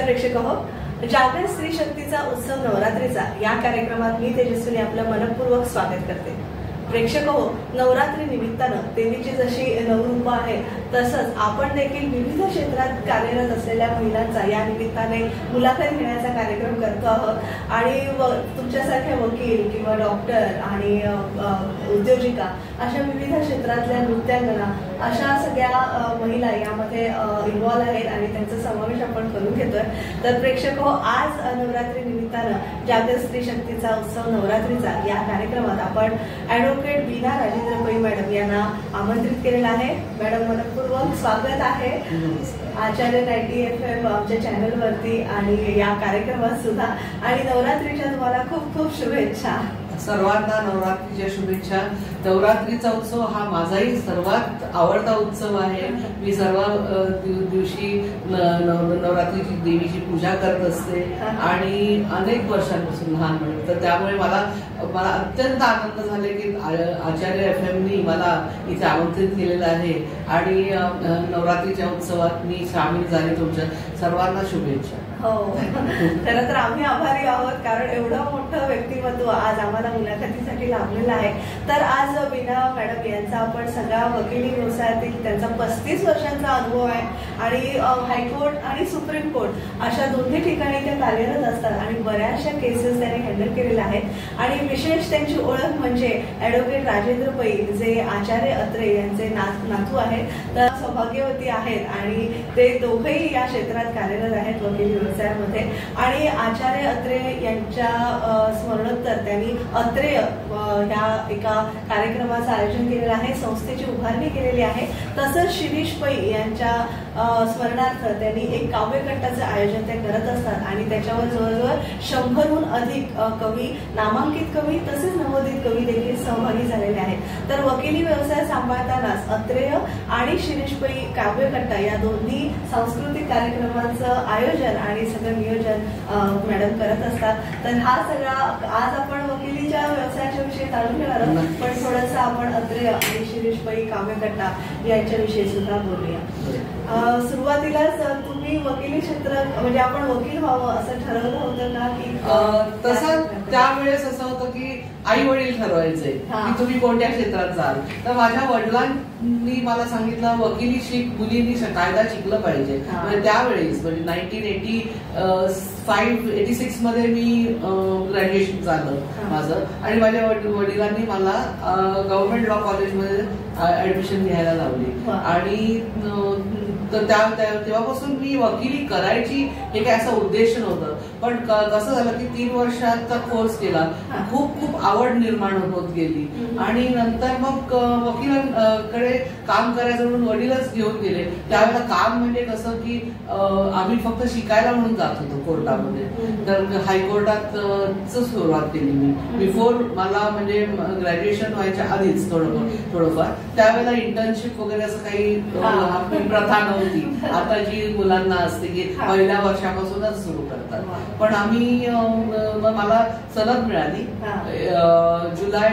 प्रेक्षक हो, जागरण स्त्री शक्तीचा उत्सव नवरात्रीचा या कार्यक्रमात मी तेजस्विनी आपलं मनपूर्वक स्वागत करते। प्रेक्षक हो, नवरात्री निमित्तानं देवीची जशी नवरूप आहे तसंच आपण देखील विविध क्षेत्रात कार्यरत असलेल्या महिलांचा या निमित्ताने मुलाखत घेण्याचा कार्यक्रम करतो आहोत आणि तुमच्यासारखे वकील किंवा डॉक्टर आणि उद्योजिका अशा विविध क्षेत्रातल्या नृत्यांगना अशा सगळ्या महिला यामध्ये इन्व्हॉल्व आहेत आणि त्यांचा समावेश आपण करून घेतोय। तर प्रेक्षक हो, आज नवरात्री निमित्तानं जागरण स्त्री शक्तीचा उत्सव नवरात्रीचा या कार्यक्रमात आपण ॲडव्होकेट बीना राजेंद्र पै मॅडम यांना आमंत्रित केलेलं आहे। मॅडम, मनपूर्वक स्वागत आहे आचार्य 90 FM आमच्या चॅनलवरती आणि या कार्यक्रमात सुद्धा, आणि नवरात्रीच्या तुम्हाला खूप खूप शुभेच्छा। सर्वांना नवरात्रीच्या शुभेच्छा। नवरात्रीचा उत्सव हा माझाही सर्वात आवडता उत्सव आहे। मी सर्व दिवशी नवरात्रीची देवीची पूजा करत असते आणि अनेक वर्षांपासून लहानपणी, तर त्यामुळे मला अत्यंत आनंद झाले की आचार्य FM मला इथे आमंत्रित केलेलं आहे आणि नवरात्रीच्या उत्सवात मी सामील झाले। तुमच्या सर्वांना शुभेच्छा। हो, खरं तर आम्ही आभारी आहोत, कारण एवढं मोठं व्यक्तिमत्व आज आम्हाला मुलाखतीसाठी लाभलेलं आहे। तर आज बीना मॅडम यांचा आपण सगळा वकिली व्यवसायातील त्यांचा 35 वर्षांचा अनुभव आहे आणि हायकोर्ट आणि सुप्रीम कोर्ट अशा दोन्ही ठिकाणी ते कार्यरत असतात आणि बऱ्याचशा केसेस त्यांनी हँडल केलेल्या आहेत। आणि विशेष त्यांची ओळख म्हणजे ॲडव्होकेट राजेंद्र पै जे आचार्य अत्रे यांचे नातू आहेत, तर सौभाग्यवती आहेत आणि ते दोघेही या क्षेत्रात कार्यरत आहेत वकिली व्यवसायामध्ये। आणि आचार्य अत्रे यांच्या स्मरणोत्तर त्यांनी अत्रेय ह्या एका कार्यक्रमाचं आयोजन केलेलं आहे, संस्थेची उभारणी केलेली आहे। तसंच शिरीष पै यांच्या स्मरणार्थ त्यांनी एक काव्यकंठाचं आयोजन ते करत असतात आणि त्याच्यावर जवळजवळ 100हून अधिक कवी, नामांकित कवी तसेच नवोदित कवी देखील सहभागी झालेले आहेत। तर वकिली व्यवसाय सांभाळतानाच अत्रेय आणि शिरीष पै काव्यकंठ या दोन्ही सांस्कृतिक कार्यक्रमांचं आयोजन आणि सगळं नियोजन मॅडम करत असतात। तर हा सगळा आज आपण वकिलीच्या व्यवसायाच्या विषयी जाणून घेणार आहोत, पण थोडंसं आपण अत्रेय आणि शिरीष पै काव्यकंठा यांच्याविषयी सुद्धा बोलूया। सुरुवातीलाच तुम्ही वकिली क्षेत्र म्हणजे आपण वकील व्हावं असं ठरवलं होतं का की तसं त्यावेळेस असं होतं की आई वडील ठरवायचे की तुम्ही कोणत्या क्षेत्रात जाल। तर माझ्या वडिलांनी मला सांगितलं वकिली शिक, मुलींनी कायदा शिकलं पाहिजे। म्हणजे त्यावेळेस म्हणजे 1986 मध्ये मी ग्रॅज्युएशन झालं माझं आणि माझ्या वडिलांनी मला गव्हर्नमेंट लॉ कॉलेजमध्ये ऍडमिशन घ्यायला लावली आणि तेव्हापासून मी वकिली करायची हे काय असं उद्देश नव्हतं, पण कसं झालं की 3 वर्षाचा कोर्स केला, खूप आवड निर्माण होत गेली आणि नंतर मग वकिलांकडे काम करायचं म्हणून वडीलच घेऊन गेले। त्यावेळेला काम म्हणजे कसं की आम्ही फक्त शिकायला म्हणून जात होतो कोर्टामध्ये, तर हायकोर्टात सुरुवात केली मी बिफोर मला म्हणजे ग्रॅज्युएशन व्हायच्या आधीच थोडंफार। त्यावेळेला इंटर्नशिप वगैरे असं काही प्रथा नव्हती, आता जी मुलांना असते की पहिल्या वर्षापासूनच सुरू करतात, पण आम्ही मला सनद मिळाली जुलै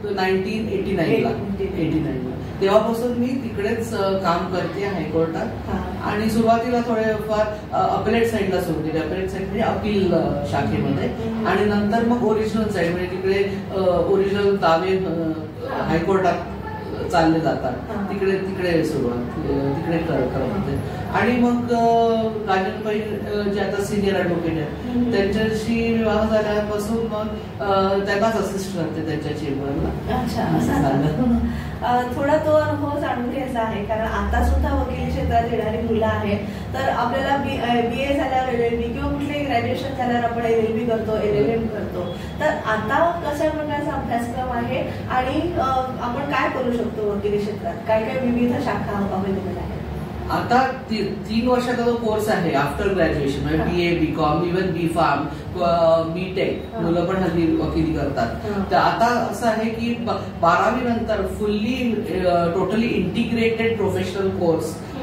1989 तेव्हापासून मी तिकडेच काम करते हायकोर्टात। आणि सुरुवातीला थोडेफार अपिलेट साईडला सुरू केले, अपिलेट साईड म्हणजे अपील शाखेमध्ये, आणि नंतर मग ओरिजिनल साईड म्हणजे तिकडे ओरिजिनल दावे हायकोर्टात चालले जातात, तिकडे सुरुवात तिकडे करत होते। आणि मग राजेंद्र पै जे आता सिनियर ॲडव्होकेट आहेत त्यांच्याशी विवाह झाल्यापासून मग त्यांनाच असिस्ट करते त्यांच्या चेंबरला। अच्छा, थोडा तो अनुभव जाणून घ्यायचा आहे, कारण आता सुद्धा वकिली क्षेत्रात येणारी मुलं आहेत, तर आपल्याला BA झाल्यावर LLB किंवा कुठलेही ग्रॅज्युएशन झाल्यावर आपण LLB करतो, LLM करतो, तर आता कशा प्रकारचा अभ्यासक्रम आहे आणि आपण काय करू शकतो वकिली क्षेत्रात, काय काय विविध शाखा अवेलेबल आहेत? आता 3 वर्षाचा जो कोर्स आहे आफ्टर ग्रॅज्युएशन म्हणजे BA, BCom, even B.Pharm, B.Tech मुलं पण हल्ली वकिली करतात। तर आता असं आहे की 12वी नंतर fully totally integrated professional course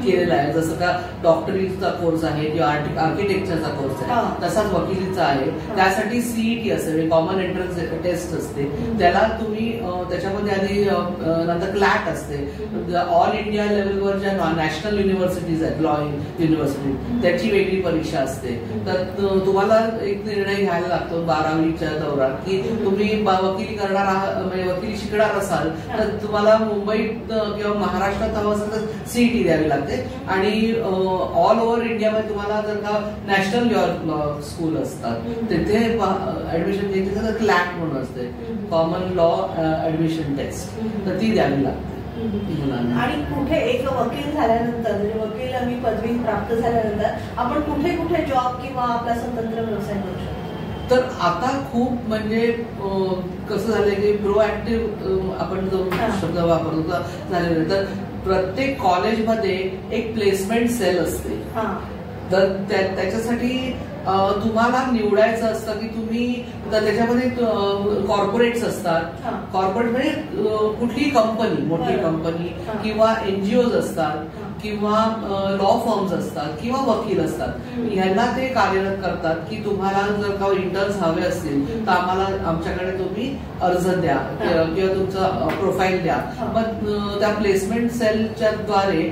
केलेला आहे. जसं का डॉक्टरीचा कोर्स आहे किंवा आर्किटेक्चरचा कोर्स आहे, तसाच वकिलीचा आहे. त्यासाठी सीईटी असते, कॉमन एंट्रन्स टेस्ट असते. त्याला तुम्ही त्याच्यामध्ये आधी नंतर क्लॅट असते. ऑल इंडिया लेवलवर ज्या नॅशनल युनिव्हर्सिटीज आहेत, लॉ युनिव्हर्सिटी, त्याची वेगळी परीक्षा असते. तर तुम्हाला एक निर्णय घ्यायला लागतो 12वीच्या दौरान की तुम्ही वकिली करणार आहात, म्हणजे वकिली शिकणार असाल तर तुम्हाला मुंबईत किंवा महाराष्ट्रात हवं असेल तर सीईटी द्यावी लागते. आणि ऑल ओव्हर इंडियामध्ये तुम्हाला जर का नॅशनल लॉ स्कूल असतात तिथे ऍडमिशन घ्यायची तर क्लॅट म्हणून असते, कॉमन लॉ ऍडमिशन टेस्ट, तर ती द्यावी लागते. आणि कुठे एक वकील झाल्यानंतर, म्हणजे वकील मी पदवी प्राप्त झाल्यानंतर आपण कुठे कुठे जॉब किंवा आपला स्वतंत्र व्यवसाय करू शकतो? तर आता खूप म्हणजे कसं झालंय की प्रोऍक्टिव्ह आपण जो शब्द वापरतो झालेलं. तर प्रत्येक कॉलेजमध्ये एक प्लेसमेंट सेल असते. तर त्याच्यासाठी तुम्हाला निवडायचं असतं की तुम्ही त्याच्यामध्ये कॉर्पोरेट्स असतात. कॉर्पोरेट म्हणजे कुठली कंपनी, मोठी कंपनी किंवा एनजीओज असतात किंवा लॉ फर्म्स असतात किंवा वकील असतात. ह्यांना ते कार्यरत करतात की तुम्हाला जर का इंटर्न्स हवे असतील तर आम्हाला आमच्याकडे तुम्ही अर्ज द्या किंवा तुमचं प्रोफाईल द्या. मग त्या प्लेसमेंट सेलच्या द्वारे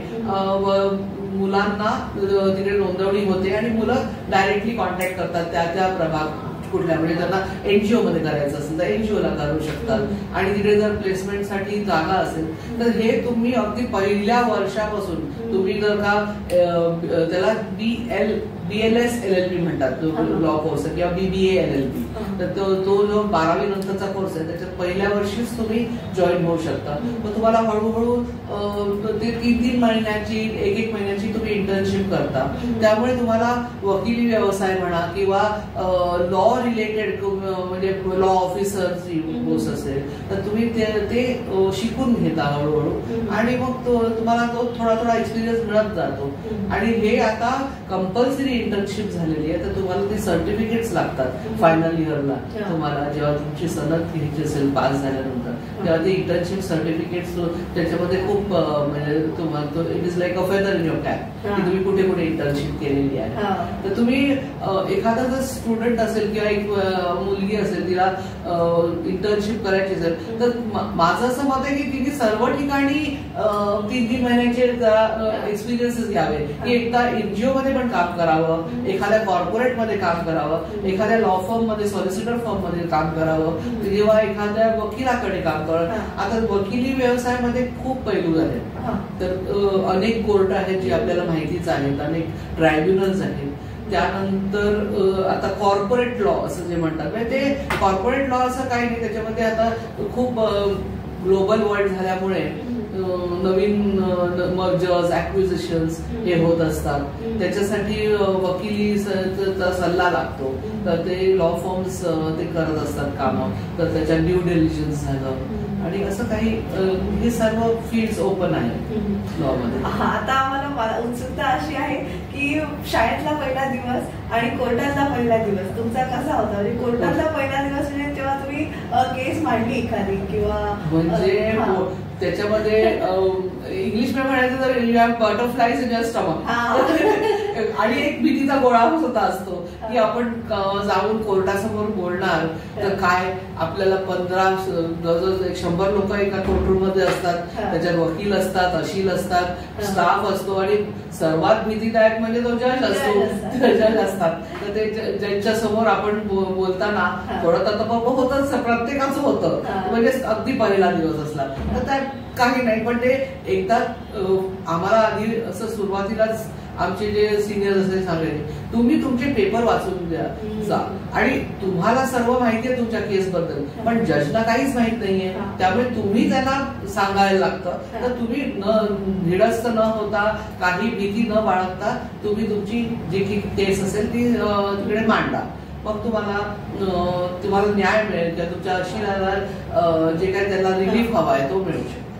मुलांना तिकडे नोंदवणी होते आणि मुलं डायरेक्टली कॉन्टॅक्ट करतात त्या प्रभाग कुठल्या, म्हणजे त्यांना एनजीओ मध्ये करायचं असेल तर एनजीओ ला करू शकतात. आणि तिकडे जर प्लेसमेंटसाठी जागा असेल तर हे तुम्ही अगदी पहिल्या वर्षापासून तुम्ही जर का त्याला BLS LLB म्हणतात लॉ कोर्स किंवा BBA LLB, तर तो जो 12वी नंतरचा कोर्स आहे त्याच्यात पहिल्या वर्षीच तुम्ही जॉईन होऊ शकता. मग तुम्हाला हळूहळू ते 3 महिन्याची 1 महिन्याची तुम्ही इंटर्नशिप करता. त्यामुळे तुम्हाला वकिली व्यवसाय म्हणा किंवा लॉ रिलेटेड म्हणजे लॉ ऑफिसरची कोर्स असेल तर तुम्ही ते शिकून घेता हळूहळू. आणि मग तुम्हाला तो थोडा एक्सपिरियन्स मिळत जातो. आणि हे आता कंपल्सरी इंटर्नशिप झालेली आहे, तर तुम्हाला ते सर्टिफिकेट्स लागतात फायनल इयरला. तुम्हाला जेव्हा तुमची सनद घ्यायची असेल पास झाल्यानंतर तेव्हा ते इंटर्नशिप सर्टिफिकेट्स त्याच्यामध्ये खूप म्हणजे तुम्हाला it is like a feather in your cap की तुम्ही कुठे कुठे इंटर्नशिप केलेली आहे. तर तुम्ही एखादा जर स्टुडंट असेल किंवा एक मुलगी असेल तिला इंटर्नशिप करायची असेल तर माझं असं मत आहे की तिने सर्व ठिकाणी 3 महिन्याचे एक्सपिरियन्सेस घ्यावे. की एकदा एनजीओ मध्ये पण काम करावं, एखाद्या कॉर्पोरेट मध्ये काम करावं, एखाद्या लॉ फर्म मध्ये, सॉलिसिटर फर्म मध्ये काम करावं, किंवा एखाद्या वकिलाकडे काम करावं. आता वकिली व्यवसायामध्ये खूप पैलू आहेत. तर अनेक कोर्ट आहेत जी आपल्याला माहितीच आहेत, अनेक ट्रायब्युनल्स आहेत. त्यानंतर आता कॉर्पोरेट लॉ असं जे म्हणतात, म्हणजे ते कॉर्पोरेट लॉ असं काही नाही, त्याच्यामध्ये आता खूप ग्लोबल वर्ल्ड झाल्यामुळे नवीन मर्जर्स, ऍक्विजिशन्स हे होत असतात. त्याच्यासाठी वकिलीचा सल्ला लागतो. तर ते लॉ फर्म्स ते करत असतात कामं. तर त्याच्या ड्यू डिलिजन्स झालं आणि असं काही हे सर्व फील्ड्स ओपन आहे लॉ मध्ये. आता आम्हाला उत्सुकता अशी आहे की शाळेतला पहिला दिवस आणि कोर्टातला पहिला दिवस तुमचा कसा होता? म्हणजे कोर्टातला पहिला दिवस म्हणजे तेव्हा तुम्ही केस मांडली एखादी किंवा म्हणजे त्याच्यामध्ये इंग्लिश मध्ये म्हणायचं तर you have butterflies in your stomach. आणि एक भीतीचा गोळा सुद्धा असतो की आपण जाऊन कोर्टासमोर बोलणार तर काय आपल्याला 15 जवळजवळ 100 लोक एका कोर्टरूम मध्ये असतात. त्याच्यात वकील असतात, अशील असतात, स्टाफ असतो आणि सर्वात भीतीदायक म्हणजे तो जज असतो. जज असतात तर ते जजच्या समोर आपण बोलताना थोडं तत्पप होतच, प्रत्येकाचं होतं. म्हणजे अगदी पहिला दिवस असला तर त्यात काही नाही. पण ते एकदा आम्हाला आधी असं सुरुवातीलाच आमचे जे सिनियर असे सांगायचे तुम्ही तुमचे पेपर वाचून द्या आणि तुम्हाला सर्व माहिती आहे तुमच्या केसबद्दल, पण जजला काहीच माहित नाहीये. त्यामुळे तुम्ही त्यांना सांगायला लागतं. तर तुम्ही धिडस्त न होता, काही भीती न बाळगता तुम्ही तुमची जी केस असेल ती तिकडे मांडा. मग तुम्हाला न्याय मिळेल किंवा तुमच्या अशिलाला जे काही त्याला रिलीफ हवा आहे तो मिळू शकतो.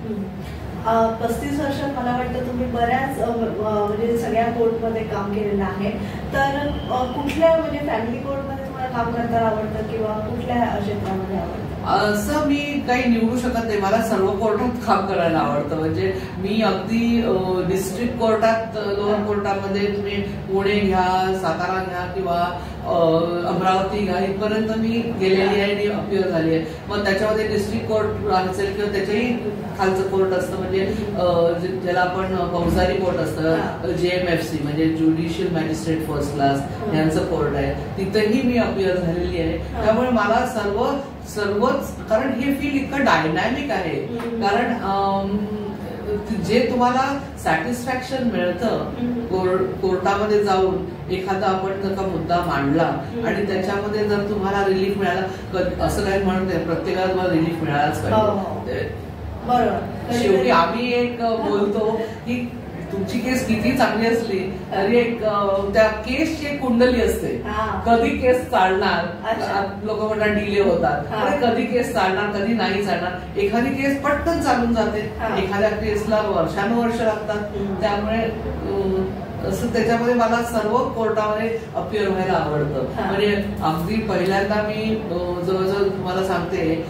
35 वर्षात मला वाटतं तुम्ही बऱ्याच म्हणजे सगळ्या कोर्टमध्ये काम केलेलं आहे. तर कुठल्या म्हणजे फॅमिली कोर्टमध्ये तुम्हाला काम करताना आवडतं किंवा कुठल्या क्षेत्रामध्ये आवडतं? असं मी काही निवडू शकत नाही. मला सर्व कोर्टात काम करायला आवडतं. म्हणजे मी अगदी डिस्ट्रिक्ट कोर्टात, लोअर कोर्टामध्ये तुम्ही पुणे घ्या, सातारा घ्या किंवा अमरावती घ्या, इथपर्यंत मी गेलेली आहे आणि अपिअर झाली आहे. मग त्याच्यामध्ये डिस्ट्रिक्ट कोर्ट असेल किंवा त्याच्याही खालचं कोर्ट असतं, म्हणजे ज्याला आपण फौजदारी कोर्ट असतं, JMFC म्हणजे ज्युडिशियल मॅजिस्ट्रेट फर्स्ट क्लास यांचं कोर्ट आहे, तिथेही मी अपिअर झालेली आहे. त्यामुळे मला सर्वच, कारण हे फील्ड इतकं डायनॅमिक आहे. कारण जे तुम्हाला सॅटिस्फॅक्शन मिळतं कोर्टामध्ये जाऊन एखादा आपण जर का मुद्दा मांडला आणि त्याच्यामध्ये जर तुम्हाला रिलीफ मिळाला, असं काही म्हणत नाही, प्रत्येकाला तुम्हाला रिलीफ मिळालाच पाहिजे. बरोबर. शेवटी आम्ही एक बोलतो की तुमची केस किती चांगली असली तरी एक त्या केसची एक कुंडली असते. कधी केस चालणार, लोक म्हणतात डिले होतात, कधी केस चालणार कधी नाही चालणार. एखादी केस पटकन चालून जाते, एखाद्या केसला वर्षानुवर्ष लागतात. त्यामुळे असं त्याच्यामध्ये मला सर्व कोर्टामध्ये अपिअर व्हायला आवडतं. म्हणजे अगदी पहिल्यांदा मी जवळजवळ तुम्हाला सांगते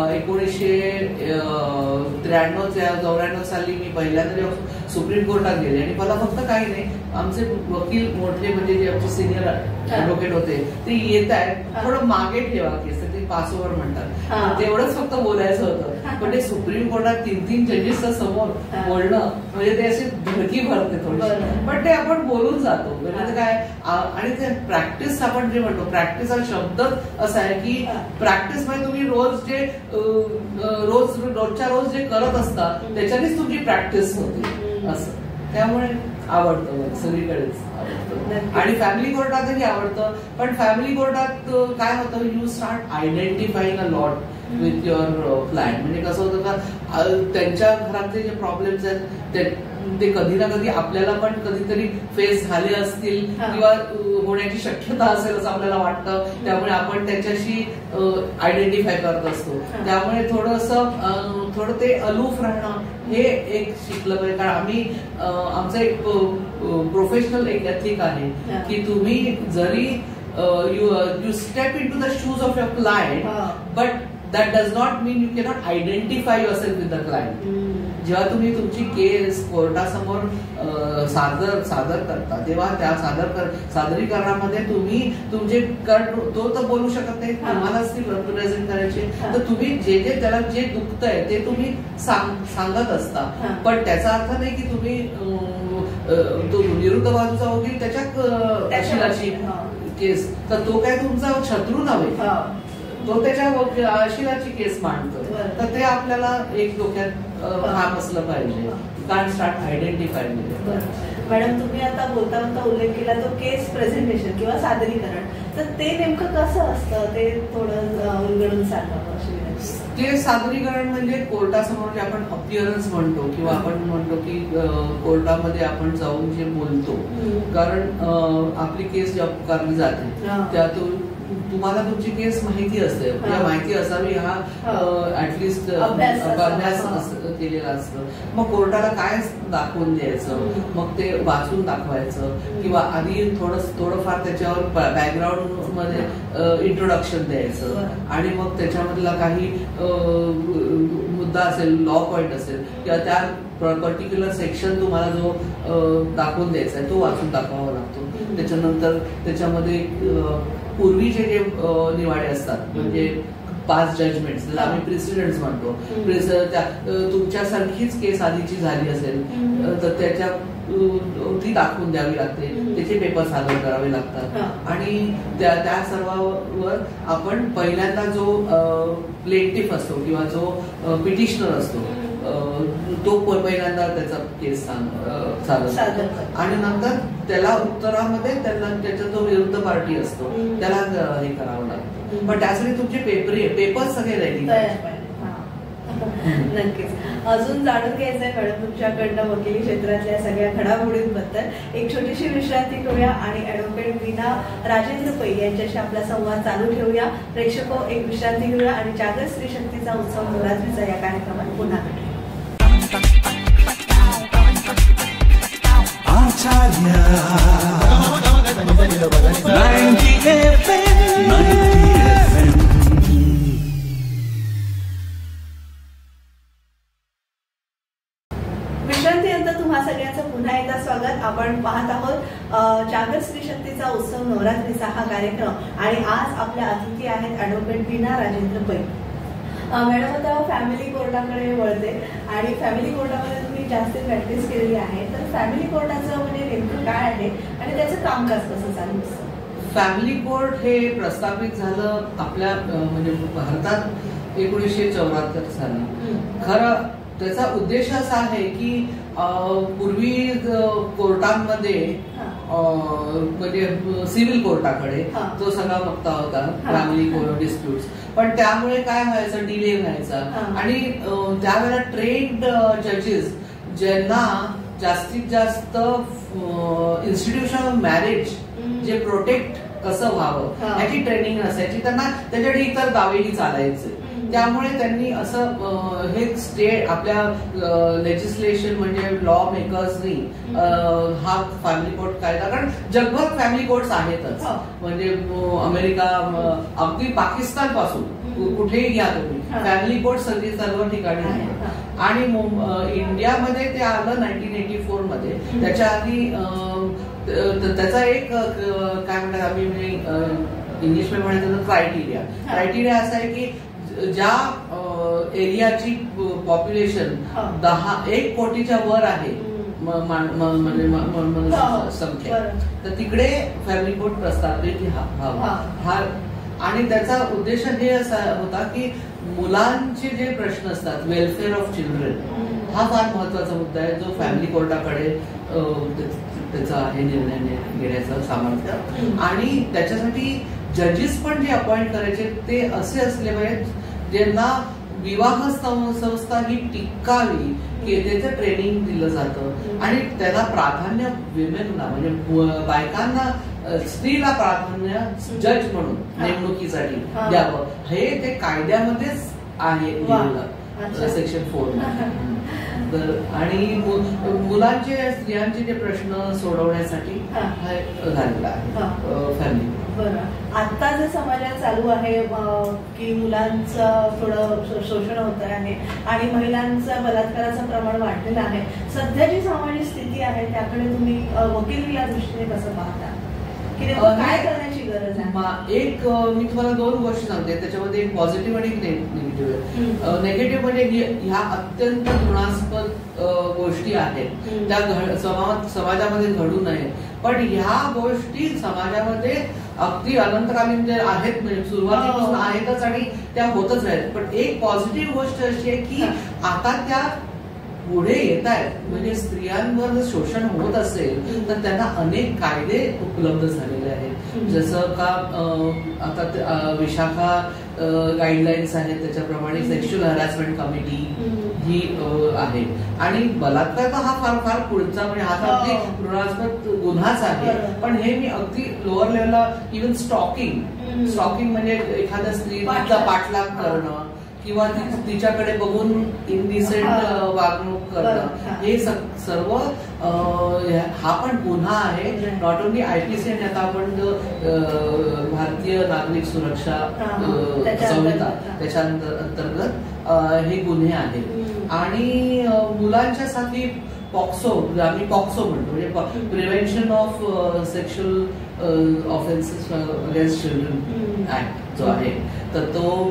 1993-94 साली मी पहिल्यांदा सुप्रीम कोर्टात गेले आणि मला फक्त काही नाही, आमचे वकील मोठे म्हणजे जे आमचे सिनियर ऍडव्होकेट होते ते येत आहेत, थोडं मागे ठेवा केस, ते पास ओव्हर म्हणतात, तेवढंच फक्त बोलायचं होतं. पण ते सुप्रीम कोर्टात 3 जजेसच्या समोर बोलणं म्हणजे ते अशी धडकी भरते थोडी, पण ते आपण बोलून जातो. म्हणजे काय, आणि ते प्रॅक्टिस आपण जे म्हणतो, प्रॅक्टिस हा शब्दच असा आहे की प्रॅक्टिस म्हणजे तुम्ही रोजच्या रोज जे करत असता त्याच्यानेच तुमची प्रॅक्टिस होते असं. त्यामुळे आवडतं, सगळीकडेच आवडतं. आणि फॅमिली कोर्टातही आवडतं. पण फॅमिली कोर्टात काय होतं, you start identifying a lot with your client. म्हणजे कसं होतं का, त्यांच्या घरातले जे प्रॉब्लेम्स आहेत ते कधी ना कधी आपल्याला पण कधीतरी फेस झाले असतील किंवा होण्याची शक्यता असेल असं आपल्याला वाटतं. त्यामुळे आपण त्याच्याशी आयडेंटिफाय करत असतो. त्यामुळे थोडं ते अलूफ राहणं हे एक शिकलं पाहिजे. कारण आम्ही आमचं एक प्रोफेशनल एक एथिक आहे की तुम्ही जरी you step into the shoes of your client, but that does not mean you cannot identify yourself with the client. जेव्हा तुम्ही तुमची केस कोर्टासमोर सादर करता तेव्हा त्या सादरीकरणामध्ये तुम्ही तुमचे तो तर बोलू शकत नाही, तुम्हालाच ती रिप्रेझेंट करायचे. तर तुम्ही जे त्याला जे दुखतंय ते तुम्ही सांगत असता. पण त्याचा अर्थ नाही की तुम्ही तो विरुद्ध बाजूचा वकील त्याच्या अशिलाची केस, तर तो काय तुमचा शत्रू नव्हे, तो त्याच्या अशिलाची केस मांडतो. तर ते आपल्याला एक डोक्यात काम असलं पाहिजे. कान स्टार्ट आयडेंटिफाय. मॅडम, तुम्ही आता बोलता उल्लेख केला तो केस प्रेझेंटेशन किंवा सादरीकरण, तर ते नेमकं कसं असतं ते थोडं उलगडून सांगा. ते सादरीकरण म्हणजे कोर्टासमोर जे आपण अपिअरन्स म्हणतो किंवा आपण म्हणतो की कोर्टामध्ये आपण जाऊन जे बोलतो, कारण आपली केस जेव्हा पुकारली जाते त्यातून तुम्हाला तुमची केस माहिती असते, माहिती असावी हा ऍटलिस्ट अभ्यास केलेला असतो. मग कोर्टाला काय दाखवून द्यायचं, मग ते वाचून दाखवायचं किंवा आधी थोडंफार त्याच्यावर बॅकग्राऊंड मध्ये इंट्रोडक्शन द्यायचं आणि मग त्याच्यामधला काही मुद्दा असेल, लॉ पॉइंट असेल किंवा त्या पर्टिक्युलर सेक्शन तुम्हाला जो दाखवून द्यायचा आहे तो वाचून दाखवावा लागतो. त्याच्यानंतर त्याच्यामध्ये पूर्वीचे जे निवाडे असतात म्हणजे पास जजमेंट्स, ज्याला आम्ही प्रेसिडेंट्स म्हणतो, तुमच्यासारखीच केस आधीची झाली असेल तर त्याच्या ती दाखवून द्यावी लागते, त्याचे पेपर सादर करावे लागतात. आणि त्या सर्वावर आपण पहिल्यांदा जो प्लेंटिफ असतो किंवा जो पिटिशनर असतो तो पहिल्यांदा त्याचा केस सादर आणि नंतर त्याला उत्तरामध्ये त्याचा जो विरुद्ध पार्टी असतो त्याला हे करावं लागतं. पण त्यासाठी तुमचे पेपर सगळे रेडी. नक्कीच. अजून जाणून घ्यायचंय मॅडम तुमच्याकडनं वकिली क्षेत्रातल्या सगळ्या घडामोडींबद्दल. एक छोटीशी विश्रांती घेऊया आणि ऍडव्होकेट वीणा राजेंद्र पै यांच्याशी आपला संवाद चालू ठेवूया. प्रेक्षको, एक विश्रांती घेऊया आणि जागृत स्त्री शक्तीचा उत्सव नवरात्रीचा या कार्यक्रमात पुन्हा भेटूया. उत्सव नवरात्रीचा हा कार्यक्रम. आणि आज आपल्या अतिथी आहेत ॲडव्होकेट वीणा राजेंद्र पै. मॅडम, आता फॅमिली कोर्टाकडे वळते आणि फॅमिली कोर्टामध्ये तुम्ही जास्त प्रॅक्टिस केलेली आहे, तर फॅमिली कोर्टाचं म्हणजे नेमकं काय आहे आणि त्याचं कामकाज कसं चालू असतं? फॅमिली कोर्ट हे प्रस्थापित झालं आपल्या म्हणजे भारतात 1974 साली. खरं त्याचा उद्देश असा आहे की पूर्वी कोर्टांमध्ये म्हणजे सिव्हिल कोर्टाकडे तो सगळा बघता होता फॅमिली कोर्ट डिस्प्यूट्स, पण त्यामुळे काय व्हायचं, डिले व्हायचा. आणि त्यावेळेला ट्रेन्ड जजेस ज्यांना जास्तीत जास्त इन्स्टिट्यूशन ऑफ मॅरेज जे प्रोटेक्ट कसं व्हावं याची ट्रेनिंग नसायची, त्यांना त्याच्यासाठी इतर दावेही चालायचे. त्यामुळे त्यांनी असं हे स्टेट आपल्या लेजिस्लेशन म्हणजे लॉ मेकर्सनी हा फॅमिली कोर्ट कायदा, कारण जगभर फॅमिली कोर्ट्स आहेतच, म्हणजे अमेरिका अगदी पाकिस्तान पासून कुठेही घ्या तुम्ही फॅमिली कोर्ट सगळी सर्व ठिकाणी आहेत. आणि इंडियामध्ये ते आलं 1984 मध्ये. त्याच्या आधी त्याचा एक काय म्हणतात आम्ही इंग्लिशमध्ये म्हणायचं क्रायटेरिया असा आहे की ज्या एरियाची पॉप्युलेशन 1 कोटीच्या वर आहे संख्या, तर तिकडे फॅमिली कोर्ट प्रस्थापित व्हावा. आणि त्याचा उद्देश हे असा होता की मुलांचे जे प्रश्न असतात, वेलफेअर ऑफ चिल्ड्रन, हा फार महत्वाचा मुद्दा आहे जो फॅमिली कोर्टाकडे त्याचा आहे निर्णय घेण्याचं सामर्थ्य. आणि त्याच्यासाठी जजेस पण जे अपॉइंट करायचे ते असे असले पाहिजे ज्यांना विवाह संस्था ही टिकावी, की त्याचं ट्रेनिंग दिलं जातं. आणि त्याला प्राधान्य विमेनला म्हणजे बायकांना, स्त्रीला प्राधान्य जज म्हणून नेमणुकीसाठी द्यावं, हे ते कायद्यामध्येच आहे सेक्शन 4. आणि मुलांचे स्त्रियांचे जे प्रश्न सोडवण्यासाठी झालेला आहे फॅमिली. बरं, आता जे समाजात चालू आहे की मुलांचं थोडं शोषण होत आहे आणि महिलांचं बलात्काराचं प्रमाण वाढलेलं आहे, सध्याची सामाजिक स्थिती आहे त्याकडे तुम्ही वकिलीच्या दृष्टीने कसं पाहता, की काय करण्याची गरज आहे? एक मी तुम्हाला 2 गोष्टी सांगते, त्याच्यामध्ये एक पॉझिटिव्ह आणि एक निगेटिव्ह आहे. निगेटिव्ह म्हणजे ह्या अत्यंत घृणास्पद गोष्टी आहेत, त्या समाजामध्ये घडू नये. पण ह्या गोष्टी समाजामध्ये अगदी अनंतकालीन जे आहेत, म्हणजे सुरुवातीपासून आहेतच आणि त्या होतच आहेत. पण एक पॉझिटिव्ह गोष्ट अशी आहे की आता त्या पुढे येत आहेत. म्हणजे स्त्रियांवर जर शोषण होत असेल तर त्यांना अनेक कायदे उपलब्ध झालेले आहेत. जसं का आता विशाखा गाईडलाईन्स आहेत, त्याच्याप्रमाणे सेक्शुअल हॅरॅसमेंट कमिटी ही आहे. आणि बलात्कार हा फार फार पुढचा म्हणजे हा तर अगदी घृणास्पद गुन्हाच आहे. पण हे मी अगदी लोअर लेवलला इव्हन स्टॉकिंग म्हणजे एखाद्या स्त्रीचा पाठलाग करणं किंवा तिच्याकडे बघून इनडिसेंट वागणूक करणं, हे सर्व हा पण गुन्हा आहे. नॉट ओनली IPC आणि आता आपण भारतीय नागरिक सुरक्षा संहिता त्याच्या अंतर्गत हे गुन्हे आहेत. आणि मुलांच्या साठी पॉक्सो, आम्ही पॉक्सो म्हणतो, म्हणजे prevention of sexual offences against children act जो आहे, तर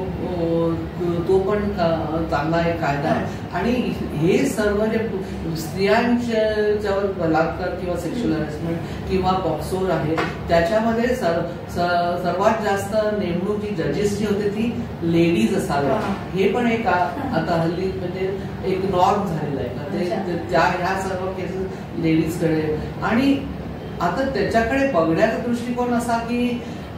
तो पण चांगला एक कायदा आहे. आणि हे सर्व जे स्त्रियांच्यावर बलात्कार किंवा सेक्शुअल हॅरॅसमेंट किंवा पॉक्सो आहे, त्याच्यामध्ये सर्वात जास्त नेमणूक जी जजेसची होते ती लेडीज असाव्या. हे पण एक आता हल्ली म्हणजे एक नॉर्म झालेला आहे का ह्या सर्व केसेस लेडीजकडे. आणि आता त्याच्याकडे बघण्याचा दृष्टिकोन असा की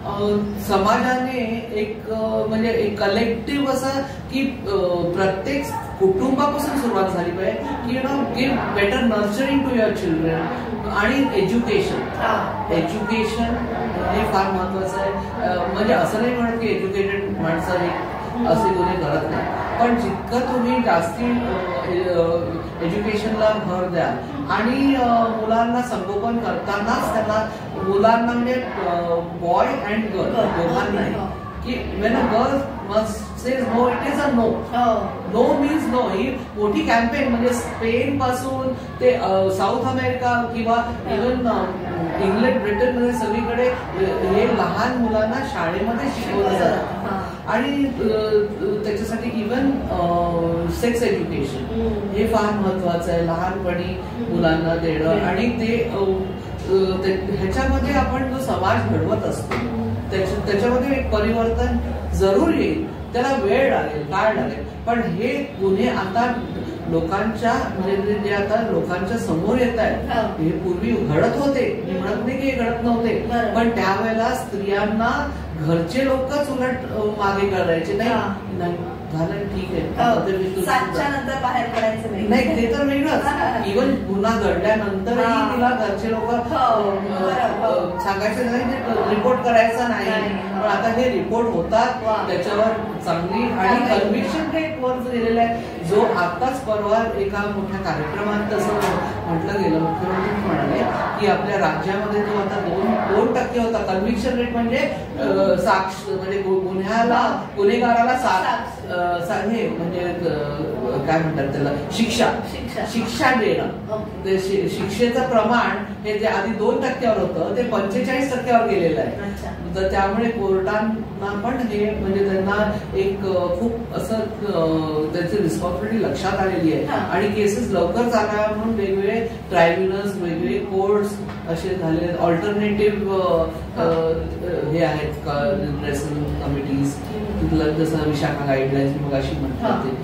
समाजाने एक म्हणजे एक कलेक्टिव्ह असं की प्रत्येक कुटुंबापासून सुरुवात झाली पाहिजे की give better nurturing to your children. आणि एज्युकेशन हे फार महत्वाचं आहे. म्हणजे असं नाही म्हणत की एज्युकेटेड माणसं असे गुन्हे करत नाही, पण जितकं तुम्ही जास्ती एज्युकेशनला भर द्या आणि मुलांना संगोपन करतानाच त्यांना मुलांना म्हणजे बॉय अँड गर्ल दोघांनाही की when a girl says no, it is a no. No means no. ही मोठी कॅम्पेन म्हणजे स्पेन पासून ते साऊथ अमेरिका किंवा इव्हन इंग्लंड, ब्रिटन मध्ये सगळीकडे हे लहान मुलांना शाळेमध्ये शिकवलं जातं. आणि त्याच्यासाठी इव्हन सेक्स एज्युकेशन हे फार महत्वाचं आहे, लहानपणी मुलांना देणं. आणि ते ह्याच्यामध्ये आपण जो समाज घडवत असतो त्याच्यामध्ये एक परिवर्तन जरूर येईल. त्याला वेळ लागेल, काळ लागेल, पण हे गुन्हे आता लोकांच्या म्हणजे जे आता लोकांच्या समोर येत आहेत हे पूर्वी घडत होते. मी म्हणत नाही की हे घडत नव्हते, पण त्यावेळेला स्त्रियांना घरचे लोकच उलट मागे करायचे. नाही झालं ठीक आहे, सातच्या नंतर बाहेर पडायचं नाही, ते तर वेगळंच. इव्हन गुन्हा घडल्यानंतरही तिला घरचे लोक सांगायचे नाही, रिपोर्ट करायचा नाही. पण आता हे रिपोर्ट होतात, त्याच्यावर चांगली आणि कन्व्हिक्शन रेट वर गेलेला आहे. जो आताच परवा एका मोठ्या कार्यक्रमात तसं म्हटलं गेलं, मुख्यमंत्री म्हणाले की आपल्या राज्यामध्ये जो आता 2% होता कन्व्हिक्शन रेट, म्हणजे साक्ष म्हणजे गुन्हेगाराला हे म्हणजे काय म्हणतात त्याला शिक्षा देणं. शिक्षेचं प्रमाण हे जे आधी 2% होतं ते 45% गेलेलं आहे. तर त्यामुळे कोर्टांना पण हे म्हणजे त्यांना एक खूप असं त्याची रिस्पॉन्सिबिलिटी लक्षात आलेली आहे. आणि केसेस लवकर झाल्या म्हणून वेगवेगळे ट्रायब्युनल्स, वेगवेगळे कोर्ट्स असे झाले. ऑल्टरनेटिव्ह हे आहेत कमिटीज, जसं विशाखा गाईडलाईन्स मग अशी म्हणतात ते.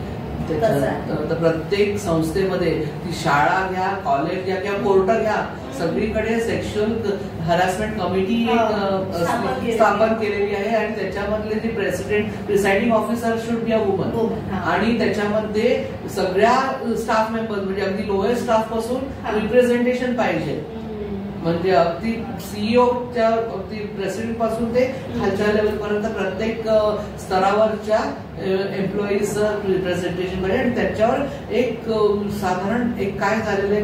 तर प्रत्येक संस्थेमध्ये ती शाळा घ्या, कॉलेज घ्या किंवा कोर्ट घ्या, सगळीकडे सेक्शुअल हॅरॅसमेंट कमिटी स्थापन केलेली आहे. आणि त्याच्यामधले जे presiding officer should be a woman. आणि त्याच्यामध्ये सगळ्या स्टाफ मेंबर्स म्हणजे अगदी लोएस्ट स्टाफ पासून रिप्रेझेंटेशन पाहिजे. म्हणजे अगदी सीईओच्या अगदी प्रेसिडेंट पासून ते खालच्या लेवलपर्यंत प्रत्येक स्तरावरच्या एम्प्लॉईज रिप्रेझेंटेशन पाहिजे. आणि त्याच्यावर एक साधारण एक काय झालेलं आहे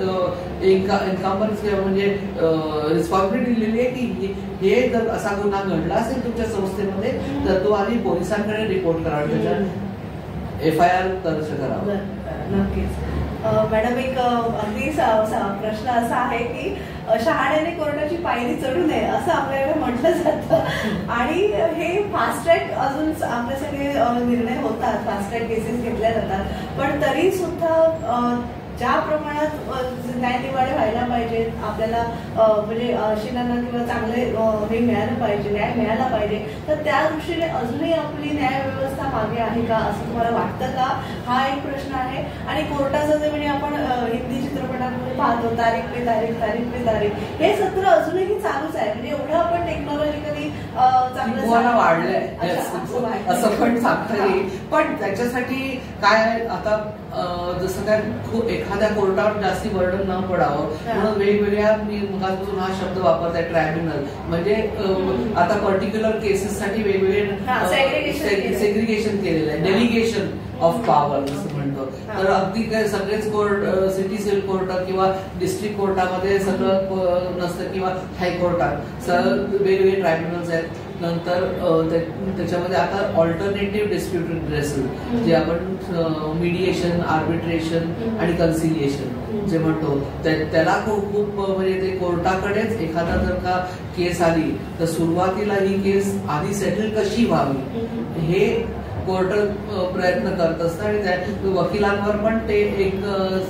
की इन्कम्बन्सी म्हणजे रिस्पॉन्सिबिलिटी दिलेली आहे की हे जर असा गुन्हा घडला असेल तुमच्या संस्थेमध्ये तर तो आधी पोलिसांकडे रिपोर्ट करावा, त्याच्यात FIR दर्ज करावा. नक्कीच. मॅडम, एक अगदी प्रश्न असा आहे की शहाण्याने कोर्टाची पायरी चढू नये असं आपल्याकडे म्हटलं जातं. आणि हे फास्ट ट्रॅक अजून आपले सगळे निर्णय होतात, फास्ट ट्रॅक केसेस घेतल्या जातात, पण तरी सुद्धा ज्या प्रमाणात न्यायनिवाडे व्हायला पाहिजेत आपल्याला, म्हणजे आशिलांना किंवा चांगले हे मिळालं पाहिजे, न्याय मिळाला पाहिजे, तर त्या दृष्टीने अजूनही आपली न्याय व्यवस्था मागे आहे का असं तुम्हाला वाटतं का? हा एक प्रश्न आहे. आणि कोर्टाचं जे म्हणजे आपण हिंदी चित्रपटांमध्ये पाहतो तारीख पे तारीख हे सत्र अजूनही चालूच आहे. म्हणजे एवढं आपण टेक्नॉलॉजिकली चांगलं वाढलंय असं पण सांगता येईल. पण त्याच्यासाठी काय आता जसं काय खूप एखाद्या कोर्टावर जास्ती बर्डन न पडावं म्हणून वेगवेगळ्या, मी मगापासून हा शब्द वापरताय ट्रायब्युनल, म्हणजे आता पर्टिक्युलर केसेस साठी वेगवेगळे सेग्रिगेशन केलेलं आहे, डेलिगेशन ऑफ पॉवर असं म्हणतो. तर अगदी काय सगळेच कोर्ट, सिटी सिव्हिल कोर्ट किंवा डिस्ट्रिक्ट कोर्टामध्ये सगळं नसतं किंवा हायकोर्टात वेगवेगळे ट्रायब्युनल्स आहेत. नंतर त्याच्यामध्ये आता ऑल्टरनेटिव्ह डिस्प्यूट रेड्रेसल जे आपण मिडिएशन, आर्बिट्रेशन आणि कन्सिलिएशन जे म्हणतो त्याला खूप म्हणजे ते कोर्टाकडेच एखादा जर का केस आली तर सुरुवातीला ही केस आधी सेटल कशी व्हावी हे कोर्ट प्रयत्न करत असतं. आणि त्या वकिलांवर पण ते एक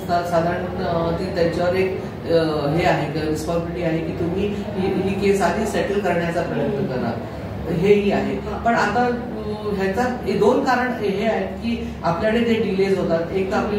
साधारण त्यांच्यावर एक हे आहे, रिस्पॉन्सिबिलिटी आहे की तुम्ही ही केस आधी सेटल करण्याचा प्रयत्न करा, हेही आहे. पण आता ह्याचा 2 कारण हे आहेत की आपल्याकडे जे डिलेज होतात. एक तर आपली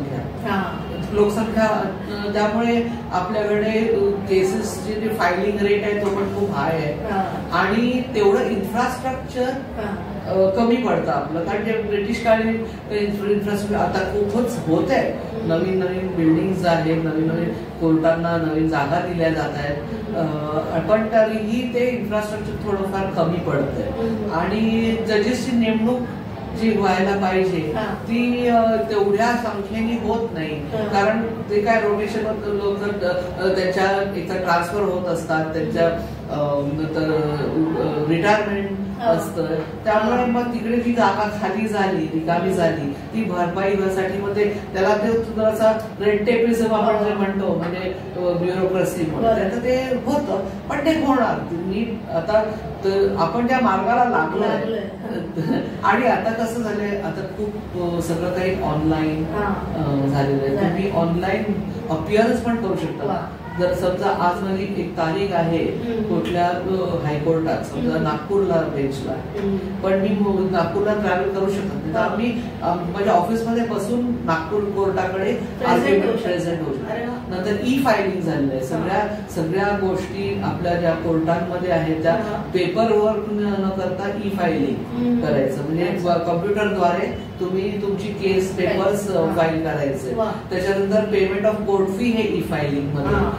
लोकसंख्या, त्यामुळे आपल्याकडे केसेसची जी फायलिंग रेट आहे तो पण खूप हाय आहे. आणि तेवढं इन्फ्रास्ट्रक्चर कमी पडतं आपलं, कारण जे ब्रिटिश काळी इन्फ्रास्ट्रक्चर आता खूपच होत आहे. नवीन बिल्डिंग्स आहेत, नवीन कोर्टांना नवीन जागा दिल्या जात आहेत, पण तरीही ते इन्फ्रास्ट्रक्चर थोडंफार कमी पडतंय. आणि जजेसची नेमणूक जी व्हायला पाहिजे ती तेवढ्या संख्येने होत नाही, कारण ते काय रोटेशन लोक त्यांच्या इथं ट्रान्सफर होत असतात, त्यांच्या तर रिटायरमेंट असतं. त्यामुळे मग तिकडे जी जागा खाली झाली, रिकामी झाली, ती भरपाईसाठी मध्ये त्याला ते थोडासा रेड टेपिझम आपण जे म्हणतो, म्हणजे ब्युरोक्रेसी म्हणतो, ते होतं. पण ते होणार नीट. आता आपण त्या मार्गाला लागलोय. आणि आता कसं झालंय, आता खूप सगळं काही ऑनलाईन झालेलं आहे. तुम्ही ऑनलाईन अपिअरन्स पण करू शकता. जर समजा आज माझी एक तारीख आहे कुठल्या हायकोर्टात, समजा नागपूरला बेंचला, पण मी नागपूरला ट्रॅव्हल करू शकत नाही, तर मी माझ्या ऑफिसमध्ये बसून नागपूर कोर्टाकडे आर्ग्युमेंट प्रेझेंट होऊ शकतो. नंतर ई फायलिंग झालेलं आहे. सगळ्या गोष्टी आपल्या ज्या कोर्टांमध्ये आहेत त्या पेपर वर्क न करता ई फायलिंग करायचं, म्हणजे कम्प्युटरद्वारे तुम्ही तुमची केस पेपर्स फाईल करायचे. त्याच्यानंतर पेमेंट ऑफ कोर्ट फी हे ई फायलिंग मध्ये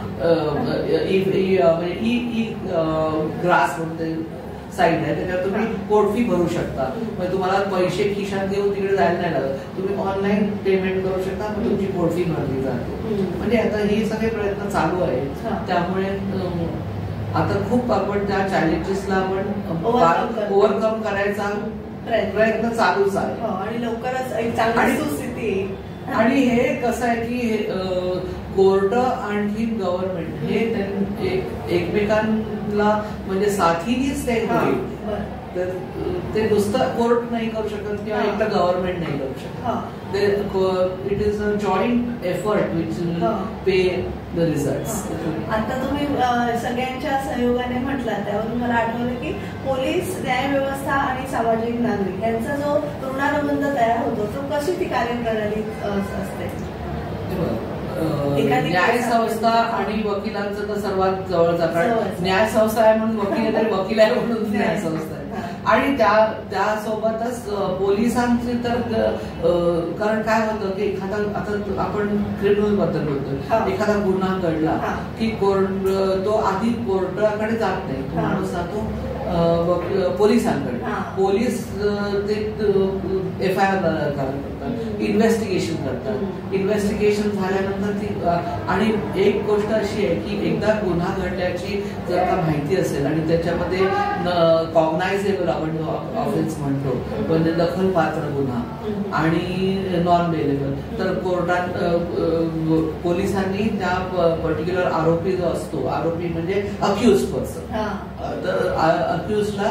ग्रास म्हणते साईट आहे, त्याच्यावर तुम्ही कोर्ट फी भरू शकता. म्हणजे तुम्हाला पैसे खिशात घेऊन तिकडे जायला नाही लागत, तुम्ही ऑनलाईन पेमेंट करू शकता, पण तुमची कोर्ट फी भरली जाते. म्हणजे आता हे सगळे प्रयत्न चालू आहेत. त्यामुळे आता खूप आपण त्या चॅलेंजेसला आपण ओव्हरकम करायचा प्रयत्न चालूच आहे. आणि लवकरच एक चांगली सुस्थिती येईल. आणि हे कसं आहे की कोर्ट आणखी गव्हर्नमेंट हे एकमेकांना म्हणजे साथीनेच ते होईल. तर ते नुसतं कोर्ट नाही करू शकत किंवा एकटं गव्हर्नमेंट नाही करू शकत. It is a joint effort which will pay the results. आता तुम्ही सगळ्यांच्या सहयोगाने म्हटलं, त्यावरून मला आठवलं की पोलीस, न्यायव्यवस्था आणि सामाजिक नागरिक यांचा जो ऋणानुबंध तयार होतो, तो कशी ती कार्यप्रणाली असते? न्याय संस्था आणि वकिलांचं तर सर्वात जवळचा, कारण न्याय संस्था आहे म्हणून वकील तरी वकील आहे म्हणून न्याय संस्था आहे. आणि त्यासोबतच पोलिसांचे तर, कारण काय होतं की एखादा, आता आपण क्रिमिनल बद्दल बोलतो, एखादा गुन्हा घडला की तो आधी कोर्टाकडे जात नाही, तो माणूस जातो पोलिसांकडे. पोलीस ते FIR करतात, इन्व्हेस्टिगेशन करतात. इन्व्हेस्टिगेशन झाल्यानंतर ती, आणि एक गोष्ट अशी आहे की एकदा गुन्हा घडल्याची जर का माहिती असेल आणि त्याच्यामध्ये कॉग्नायझेबल आपण ऑफेन्स म्हणतो, म्हणजे दखलपात्र गुन्हा आणि नॉन बेलेबल, तर कोर्टात पोलिसांनी त्या पर्टिक्युलर आरोपी जो असतो, आरोपी म्हणजे अक्युज पर्सन, तर अक्युजला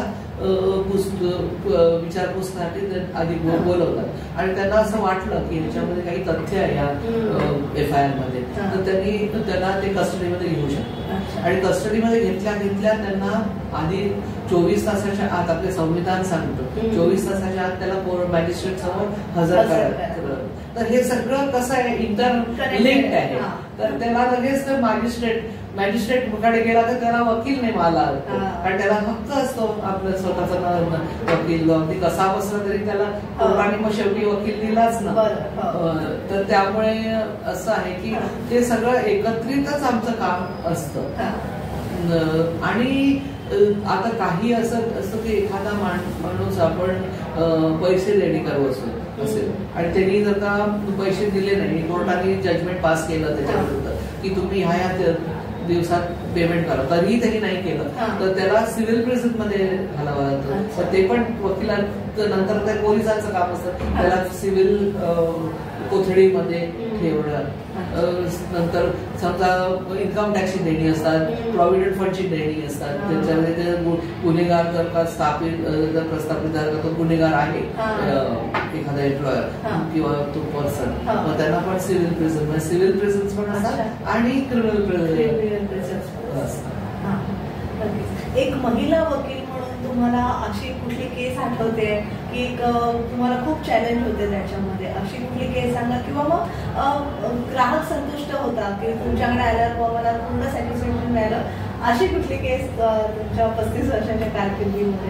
विचारपूससाठी आधी बोलवतात. आणि त्यांना असं वाटलं की ह्याच्यामध्ये काही तथ्य आहे या FIR मध्ये, तर त्यांनी त्यांना ते कस्टडीमध्ये घेऊ शकतात. आणि कस्टडीमध्ये घेतल्या त्यांना आधी 24 तासाच्या आत, आपले संविधान सांगतं 24 तासाच्या आत त्याला मॅजिस्ट्रेट समोर हजर करायचं. तर हे सगळं कसं आहे, इंटरलिंक्ड आहे. तर त्याला लगेच मॅजिस्ट्रेट कडे गेला तर त्याला वकील नाही मला, कारण त्याला हक्क असतो आपला स्वतःचा वकील, अगदी कसा बसला तरी त्याला कोर्टाने मग शेवटी वकील दिलाच ना. तर त्यामुळे असं आहे की ते सगळं एकत्रितच आमचं काम असतं. आणि आता काही असं की एखादा माणूस आपण पैसे देणे करू असेल आणि त्यांनी जर का पैसे दिले नाही, कोर्टाने जजमेंट पास केलं त्याच्याविरुद्ध की तुम्ही ह्या दिवसात पेमेंट करा, तरीही त्यांनी नाही केलं तर त्याला सिव्हिल प्रिझन मध्ये घालावं लागतं. ते पण वकिलांचं नंतर त्या पोलिसांचं काम असतं, त्याला सिव्हिल कोठडीमध्ये ठेवणं. नंतर समजा इन्कम टॅक्सची देणी असतात, प्रॉव्हिडंट फंडची देणी असतात, त्याच्यामध्ये ते गुन्हेगार जर का प्रस्थापित झाला तो गुन्हेगार आहे एखादा एम्प्लॉयर किंवा तो पर्सन, मग त्यांना पण सिव्हिल प्रिझन्स पण असतात आणि क्रिमिनल प्रिझन्स असतात. एक महिला वकील म्हणून तुम्हाला अशी कुठली केस आठवते की तुम्हाला खूप चॅलेंज होते त्याच्यामध्ये, अशी कुठली केस सांगा? किंवा मग ग्राहक संतुष्ट होता की तुमच्याकडे आल्यावर मला पूर्ण सॅटिस्फॅक्शन मिळालं, अशी कुठली केस तुमच्या 35 वर्षाच्या कारकिर्दीमध्ये?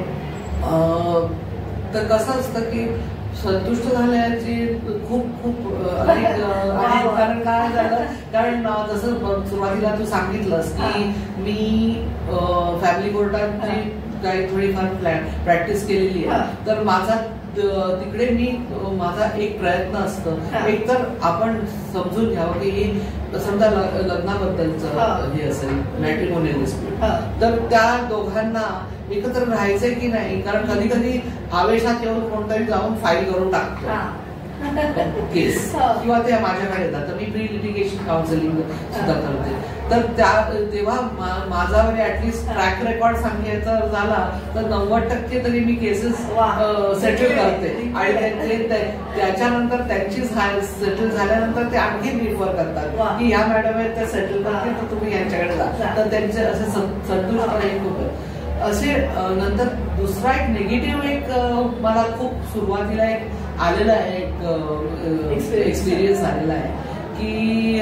तर कसं असतं की संतुष्ट झाल्याची खूप अधिक आहेत. कारण काय झालं, कारण जसं सुरुवातीला तू सांगितलंस की मी फॅमिली कोर्टाची काही थोडीफार प्रॅक्टिस केलेली आहे, तर माझा तिकडे माझा एक प्रयत्न असतो, एक तर आपण समजून घ्यावं की हे समजा लग्नाबद्दलचं हे असेल मॅट्रिमोनियल डिस्प्यूट, तर त्या दोघांना एकत्र राहायचंय की नाही, कारण कधी कधी आवेशात येऊन कोणतरी जाऊन फाईल करून टाकतो केस, किंवा ते माझ्याकडे येतात, तर मी प्री लिटिगेशन काउन्सिलिंग सुद्धा करते. तर तेव्हा माझा ऍटलिस्ट ट्रॅक रेकॉर्ड सांगायचा झाला तर 90% तरी मी केसेस सेटल करते, आणि त्याच्यानंतर त्यांची सेटल झाल्यानंतर ते आणखी रिफर करतात की ह्या मॅडम आहेत त्या सेटल करतील, तर तुम्ही यांच्याकडे जा. तर त्यांचे असे संतुष्टपणे खूप असे. नंतर दुसरा एक निगेटिव्ह एक मला खूप सुरुवातीला एक आलेला आहे, एक एक्सपिरियन्स आलेला आहे की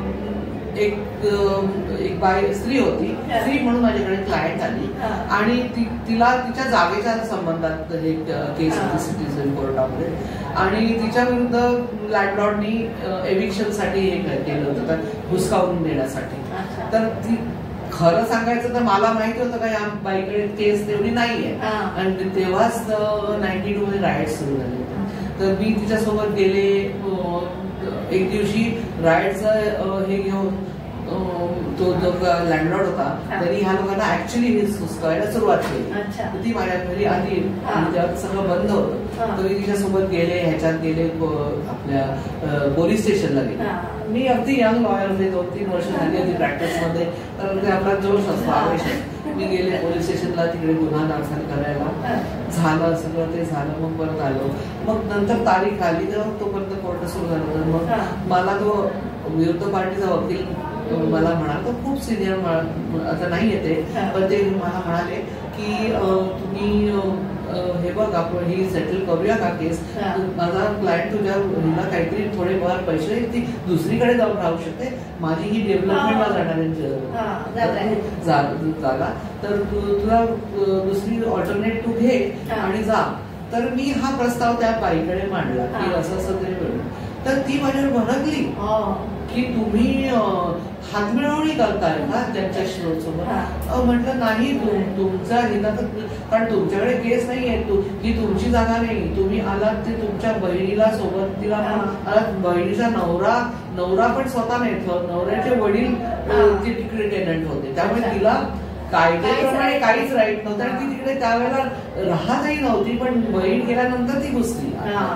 एक बाई स्त्री होती, स्त्री म्हणून माझ्याकडे क्लायंट आली, आणि तिला तिच्या जागेच्या संबंधात एक केस होती सिटीजन कोर्टामध्ये, आणि तिच्या विरुद्ध लँडलॉर्डनी एविक्शन साठी हे केलं होतं, तर हुसकावून देण्यासाठी. तर ती खरं सांगायचं तर मला माहिती होतं का या बाईकडे केस तेवढी नाहीये, आणि तेव्हाच 92 मध्ये रायट सुरू झाले होते. तर मी तिच्यासोबत गेले, एक दिवशी रायटचं हे घेऊन तो जो लँडलॉर्ड होता त्यांनी ह्या लोकांना ऍक्च्युअली हुसकावायला सुरुवात केली. ती माझ्या घरी आली, तेव्हा सगळं बंद होतं, तर मी तिच्यासोबत गेले, ह्याच्यात गेले, आपल्या पोलीस स्टेशनला गेले. मी अगदी यंग लॉयर होते, 2-3 वर्ष झाली होती प्रॅक्टिस मध्ये, तर ते आपला जोश असतो, आवेश. मी गेले पोलीस स्टेशनला, तिकडे गुन्हा दाखल करायला, झालं सगळं ते झालं, मग परत आलो. मग नंतर तारीख आली तेव्हा तोपर्यंत कोर्ट सुरू झालं होतं. मग मला तो विरुद्ध पार्टीचा वकील मला म्हणाला, तो खूप सिनियर आता नाही येते, पण ते मला म्हणाले की तुम्ही हे बघ आपण ही सेटल करूया का केस, माझा क्लायंट तुझ्या हिला काहीतरी थोडेफार पैसे ती दुसरीकडे जाऊन राहू शकते, माझी ही डेव्हलपमेंटला जाणारी जागा, तर तुला दुसरी ऑल्टरनेट तू घे आणि जा. तर मी हा प्रस्ताव त्या बाईकडे मांडला की असं असं ते मिळून. तर ती माझ्यावर भडकली की तुम्ही हातमिळवणी करताय का त्यांच्या सोबत. म्हटलं नाही, तुमचा हिताचं, कारण तुमच्याकडे केस नाहीये, ही तुमची जागा नाही, तुम्ही आलात ते तुमच्या बहिणीला सोबत, तिला आलात, बहिणीचा नवरा पण स्वतः नाही, नवऱ्याचे वडील ते तिकडे टेनंट होते, त्यामुळे तिला कायद्याप्रमाणे काहीच राईट नव्हतं, आणि ती तिकडे त्यावेळेला राहतही नव्हती, पण बहीण गेल्यानंतर ती घुसली,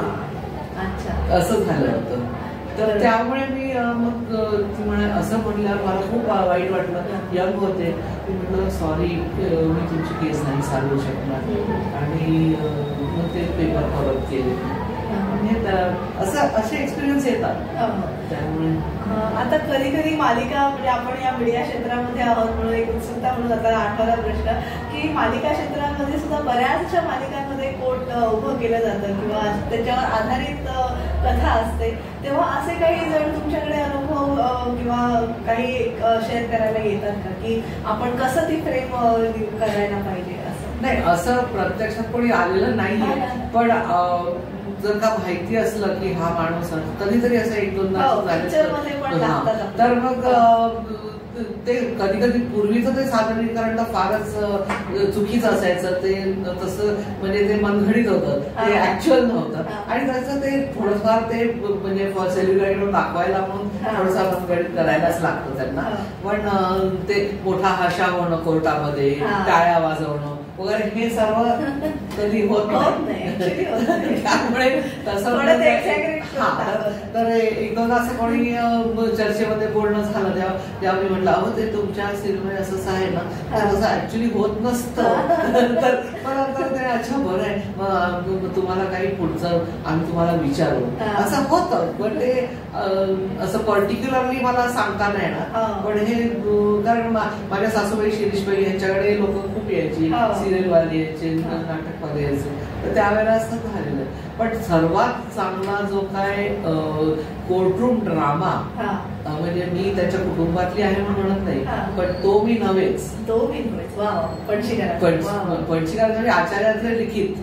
असं झालं होतं. तर त्यामुळे मी मग असं म्हणल्यावर मला खूप वाईट वाटलं. यंग होते, मी म्हटलं सॉरी, मी तुमची केस नाही चालवू शकणार, आणि मग ते पेपर परत केले. असे एक्सपिरियन्स येतात. त्यामुळे आता कधी कधी मालिका, म्हणजे आपण या मीडिया क्षेत्रामध्ये आहोत म्हणून एक उत्सुकता म्हणून आता आठवला प्रश्न की मालिका क्षेत्रामध्ये सुद्धा बऱ्याचशा मालिकांमध्ये कोर्ट उभं केलं जातं किंवा त्याच्यावर आधारित कथा असते, तेव्हा असे काही जण तुमच्याकडे अनुभव किंवा काही शेअर करायला येतात का की आपण कसं ती फ्रेम करायला पाहिजे? असं नाही, असं प्रत्यक्षात कोणी आलेलं नाहीये, पण जर का माहिती असलं की हा माणूस कधीतरी असं 1-2दा झालं, तर मग ते कधी कधी पूर्वीचं ते सादरीकरण तर फारच चुकीचं असायचं, ते तसं म्हणजे ते मनघडीत होतं, ते ऍक्च्युअल नव्हतं, आणि त्याचं ते थोडंफार ते म्हणजे सेलिब्रिटी दाखवायला म्हणून थोडंसं मनघडीत करायलाच लागतं त्यांना. पण ते मोठा हाशा होणं कोर्टामध्ये, टाळ्या वाजवणं वगैरे हे सर्व कधी होत नाही. त्यामुळे तसं तर 1-2दा असं कोणी चर्चेमध्ये बोलणं झालं तेव्हा मी म्हटलं, अहो ते तुमच्या सिनेमा असं आहे ना, तसं ऍक्च्युली होत नसतं. तर ते अच्छा बरं आहे, मग तुम्हाला काही पुढचं आम्ही तुम्हाला विचारू, असं होतं. पण ते असं पर्टिक्युलरली मला सांगता नाही ना, पण हे कारण माझ्या सासूबाई शिरीषबाई यांच्याकडे लोक खूप यायची, सिरियलवाले यायचे, नाटकवाले यायचे, तर त्यावेळेला असं झालेलं. पण सर्वात चांगला जो काय कोर्टरूम ड्रामा, म्हणजे मी त्याच्या कुटुंबातली आहे म्हणत नाही, पण तो मी नव्हेच, पणशीकर म्हणजे आचार्यातले लिखित,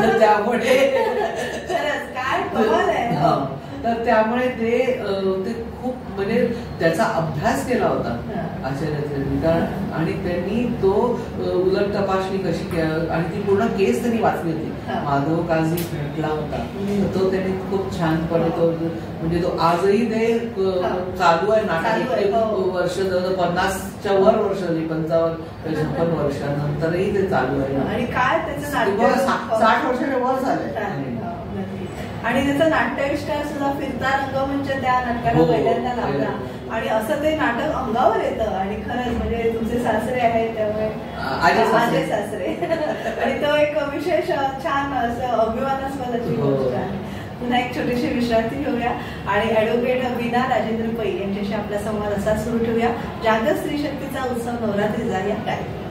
त्यामुळे काय कमाल आहे. तर त्यामुळे ते खूप म्हणजे त्याचा अभ्यास केला होता आचार्यांनी. आणि त्यांनी तो उलट तपासणी कशी आणि ती पूर्ण केस त्यांनी वाचली होती. माधव काझी भेटला होता तो त्यांनी खूप छानपणे तो म्हणजे तो आजही ते चालू आहे नाटक. वर्ष 50च्या वर वर्ष झाली, 55-56 वर्षानंतरही ते चालू आहे. आणि काय त्याचं 60 वर्षाच्या वर झालंय. आणि त्याचं नाट्यविष्कार सुद्धा फिरता रंगमंच त्या नाटकाला पहिल्यांदा लावला. आणि असं ते नाटक अंगावर येतं. आणि खरंच म्हणजे तुमचे सासरे आहेत त्यामुळे माझे सासरे आणि तो एक विशेष छान असं अभिमानास्पदाची गोष्ट आहे. पुन्हा एक छोटीशी विश्रांती घेऊया आणि ऍडव्होकेट वीणा राजेंद्र पै यांच्याशी आपला संवाद असा सुरू ठेवूया. जागर स्त्री शक्तीचा उत्सव नवरात्रीचा या कार्यक्रमात.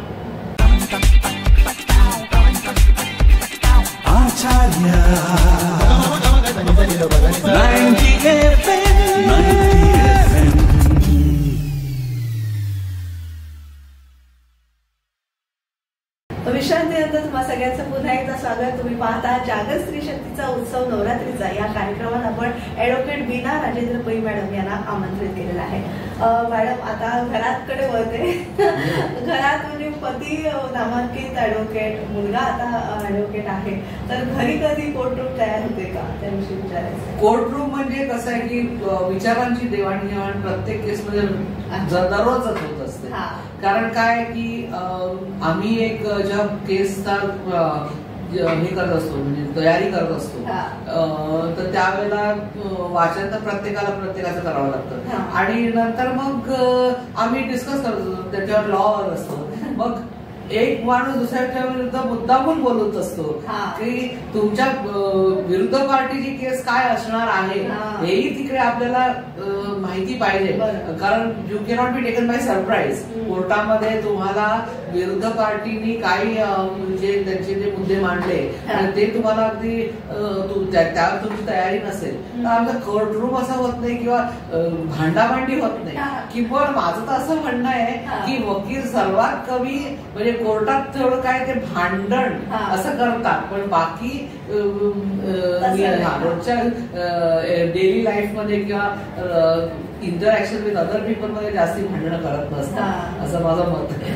विश्रांतीनंतर तुम्हा सगळ्यांचं पुन्हा एकदा स्वागत. तुम्ही पाहता जागर स्त्री शक्तीचा उत्सव नवरात्रीचा. या कार्यक्रमात आपण ऍडव्होकेट वीणा राजेंद्र पै मॅडम यांना आमंत्रित केलेलं आहे. मॅडम आता घराकडे वळते. घरात म्हणजे पती नामांकित ऍडव्होकेट, मुलगा आता ऍडव्होकेट आहे, तर घरी कधी कोर्टरूम तयार होते का त्याविषयी विचारायचं. कोर्टरूम म्हणजे कसं आहे की विचारांची देवाणघेवाण प्रत्येक केसमध्ये दररोजच होत असते. कारण काय की आम्ही एक ज्या केसचा हे करत असतो म्हणजे तयारी करत असतो तर त्यावेळेला वाचन तर प्रत्येकाचं करावं लागतं. आणि नंतर मग आम्ही डिस्कस करतो त्याच्यावर लॉ असतो. मग एक माणूस दुसऱ्याच्या विरुद्ध मुद्दामून बोलत असतो की तुमच्या विरुद्ध पार्टीची केस काय असणार आहे हेही तिकडे आपल्याला माहिती पाहिजे. कारण you cannot be taken by surprise. कोर्टामध्ये तुम्हाला विरुद्ध पार्टीनी काही म्हणजे त्यांचे जे मुद्दे मांडले ते तुम्हाला अगदी त्यावर तुमची तयारी नसेल तर आमचा कोर्टरूम असा होत नाही किंवा भांडाभांडी होत नाही. किंवा माझं तर असं म्हणणं आहे की वकील सर्वात कमी म्हणजे कोर्टात तेवढं काय ते भांडण असं करतात, पण बाकी रोजच्या डेली लाईफ मध्ये किंवा इंटरॅक्शन विथ अदर पीपल मध्ये जास्ती भांडणं करत नसतात असं माझं मत आहे.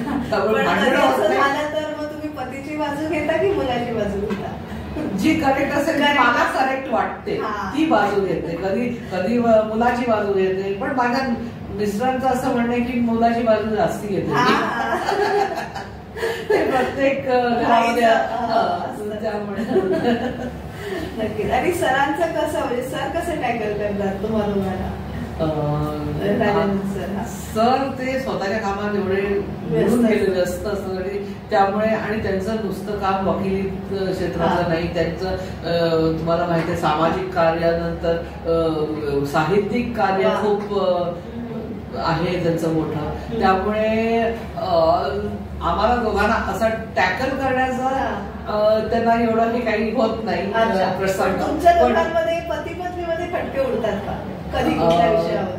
तर मग तुम्ही पतीची बाजू घेता की मुलाची बाजू घेता. जी करेक्ट असेल मला करेक्ट वाटते ती बाजू घेते. कधी मुलाची बाजू घेते, पण माझ्या मिस्टरांचं असं म्हणणं आहे की मुलाची बाजू जास्ती घेते. ते प्रत्येक त्यामुळे नक्कीच. आणि सरांचं कसं म्हणजे सर कसं टॅकल करतात तुम्हाला. सर ते स्वतःच्या कामात एवढे मिळून गेलेले असतं त्यामुळे. आणि त्यांचं नुसतं काम वकिली क्षेत्राचं नाही, त्यांचं तुम्हाला माहिती आहे सामाजिक कार्यानंतर साहित्यिक कार्य खूप आहे त्यांचं मोठं. त्यामुळे आम्हाला दोघांना असं टॅकल करण्याचं त्यांना एवढं काही होत नाही प्रसंग. तुमच्या दोघांमध्ये पती पत्नीमध्ये खटके उडतात का कधी कुठल्या विषयावर.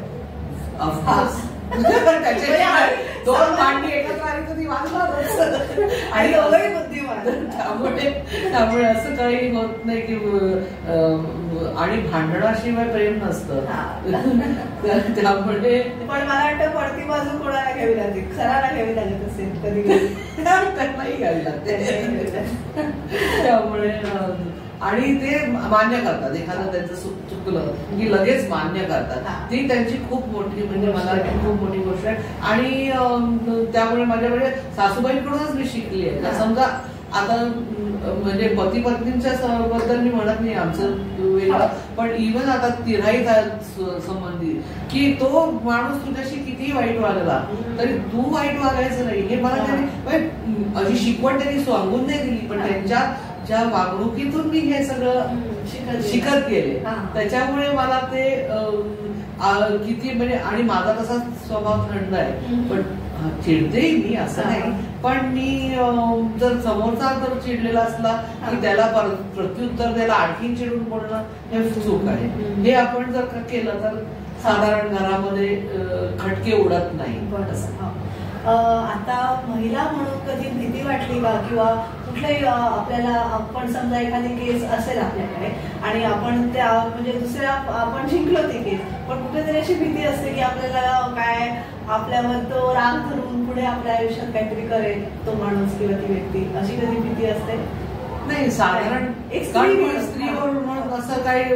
दोन भांडी एकत्र आली तर ती वाजणार आणि दोघंही बुद्धिमान. त्यामुळे असं काही होत नाही की आणि भांडणाशिवाय प्रेम नसतं. त्यामुळे पण मला वाटतं पडती बाजू कोणाला घ्यावी लागते, खराला घ्यावी लागत असेल कधी कधी. त्यांनाही घ्यावी लागते. त्यामुळे आणि ते मान्य करतात. एखादं त्यांचं चुकलं की लगेच मान्य करतात. ती त्यांची खूप मोठी म्हणजे मला खूप मोठी गोष्ट आहे. आणि त्यामुळे माझ्याकडे सासूबाईंकडूनच मी शिकली आहे. समजा आता म्हणजे पती पत्नींच्या बद्दल मी म्हणत नाही आमचं वेगळं, पण इव्हन आता तिराई संबंधी की तो माणूस तुझ्याशी कितीही वाईट वागला तरी तू वाईट वागायचं नाही हे मला त्यांनी अशी शिकवण त्यांनी सांगून नाही दिली, पण त्यांच्या ज्या वागणुकीतून मी हे सगळं शिकत गेले. त्याच्यामुळे मला ते किती म्हणजे आणि माझा तसा स्वभाव थंड आहे, पण चिडते मी असं नाही. पण मी जर समोरचा जर चिडलेला असला की त्याला प्रत्युत्तर द्यायला आणखीन चिडून बोलणं हे चूक आहे. हे आपण जर केलं तर साधारण घरामध्ये खटके उडत नाही. आता महिला म्हणून कधी भीती वाटली का? किंवा कुठल्याही आपल्याला आपण समजा एखादी केस असेल आपल्याकडे आणि आपण त्या म्हणजे दुसऱ्या आपण जिंकलो ती केस, पण कुठेतरी अशी भीती असते की आपल्याला काय आपल्यावर तो राग धरून पुढे आपल्या आयुष्यात काहीतरी करेल तो माणूस किंवा ती व्यक्ती, अशी कधी भीती असते? नाही, साधारण स्त्री म्हणून असं काही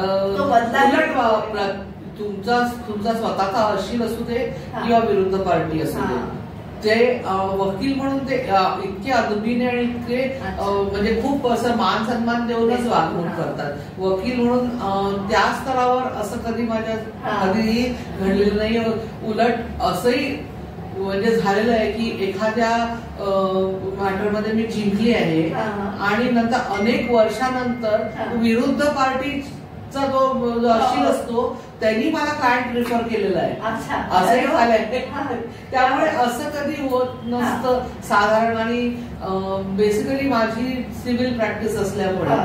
उलट तुमचा स्वतःचा अशील असू दे किंवा विरुद्ध पार्टी असू दे, ते वकील म्हणून ते इतके अदबीने आणि इतके म्हणजे खूप असं मान सन्मान देऊनच वागणूक करतात. वकील म्हणून त्या स्तरावर असं कधी माझ्या कधीही घडलेलं नाही. उलट असंही म्हणजे झालेलं आहे की एखाद्या मॅटरमध्ये मी जिंकली आहे आणि नंतर अनेक वर्षानंतर विरुद्ध पार्टीचा जो अशील असतो त्यांनी मला क्लायंट रिफर केलेला आहे, असंही झालंय. त्यामुळे असं कधी होत नसतं साधारण. आणि बेसिकली माझी सिव्हिल प्रॅक्टिस असल्यामुळे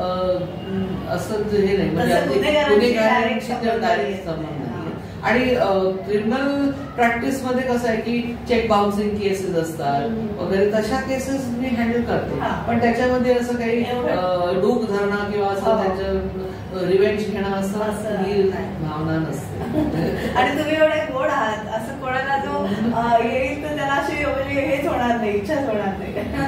असं हे नाही म्हणजे गुन्हेगारांशी डायरेक्ट संबंध. आणि क्रिमिनल प्रॅक्टिस मध्ये कसं आहे की चेक बाउन्सिंग केसेस असतात वगैरे, तशा केसेस मी हँडल करते. पण त्याच्यामध्ये असं काही डूक धरणं किंवा असं त्याच्या रिव्हेंज घेणं असं ही भावना नसते. आणि तुम्ही एवढे गोड आहात, असं कोणाला जो येईल तर त्याला अशी म्हणजे हेच होणार नाही, इच्छाच होणार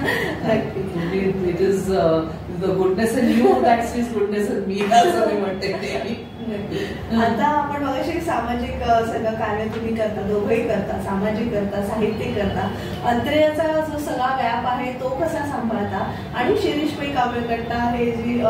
नाही. It is the goodness in you that sees goodness in me, असं मी म्हणते. आता आपण बघा सामाजिक सगळं कार्य तुम्ही करता, दोघंही करता, सामाजिक करता, साहित्यिक करता. अंतर्याचा जो सगळा व्याप आहे तो कसा सांभाळता? आणि शिरीष पै काव्यकट्टा हे जी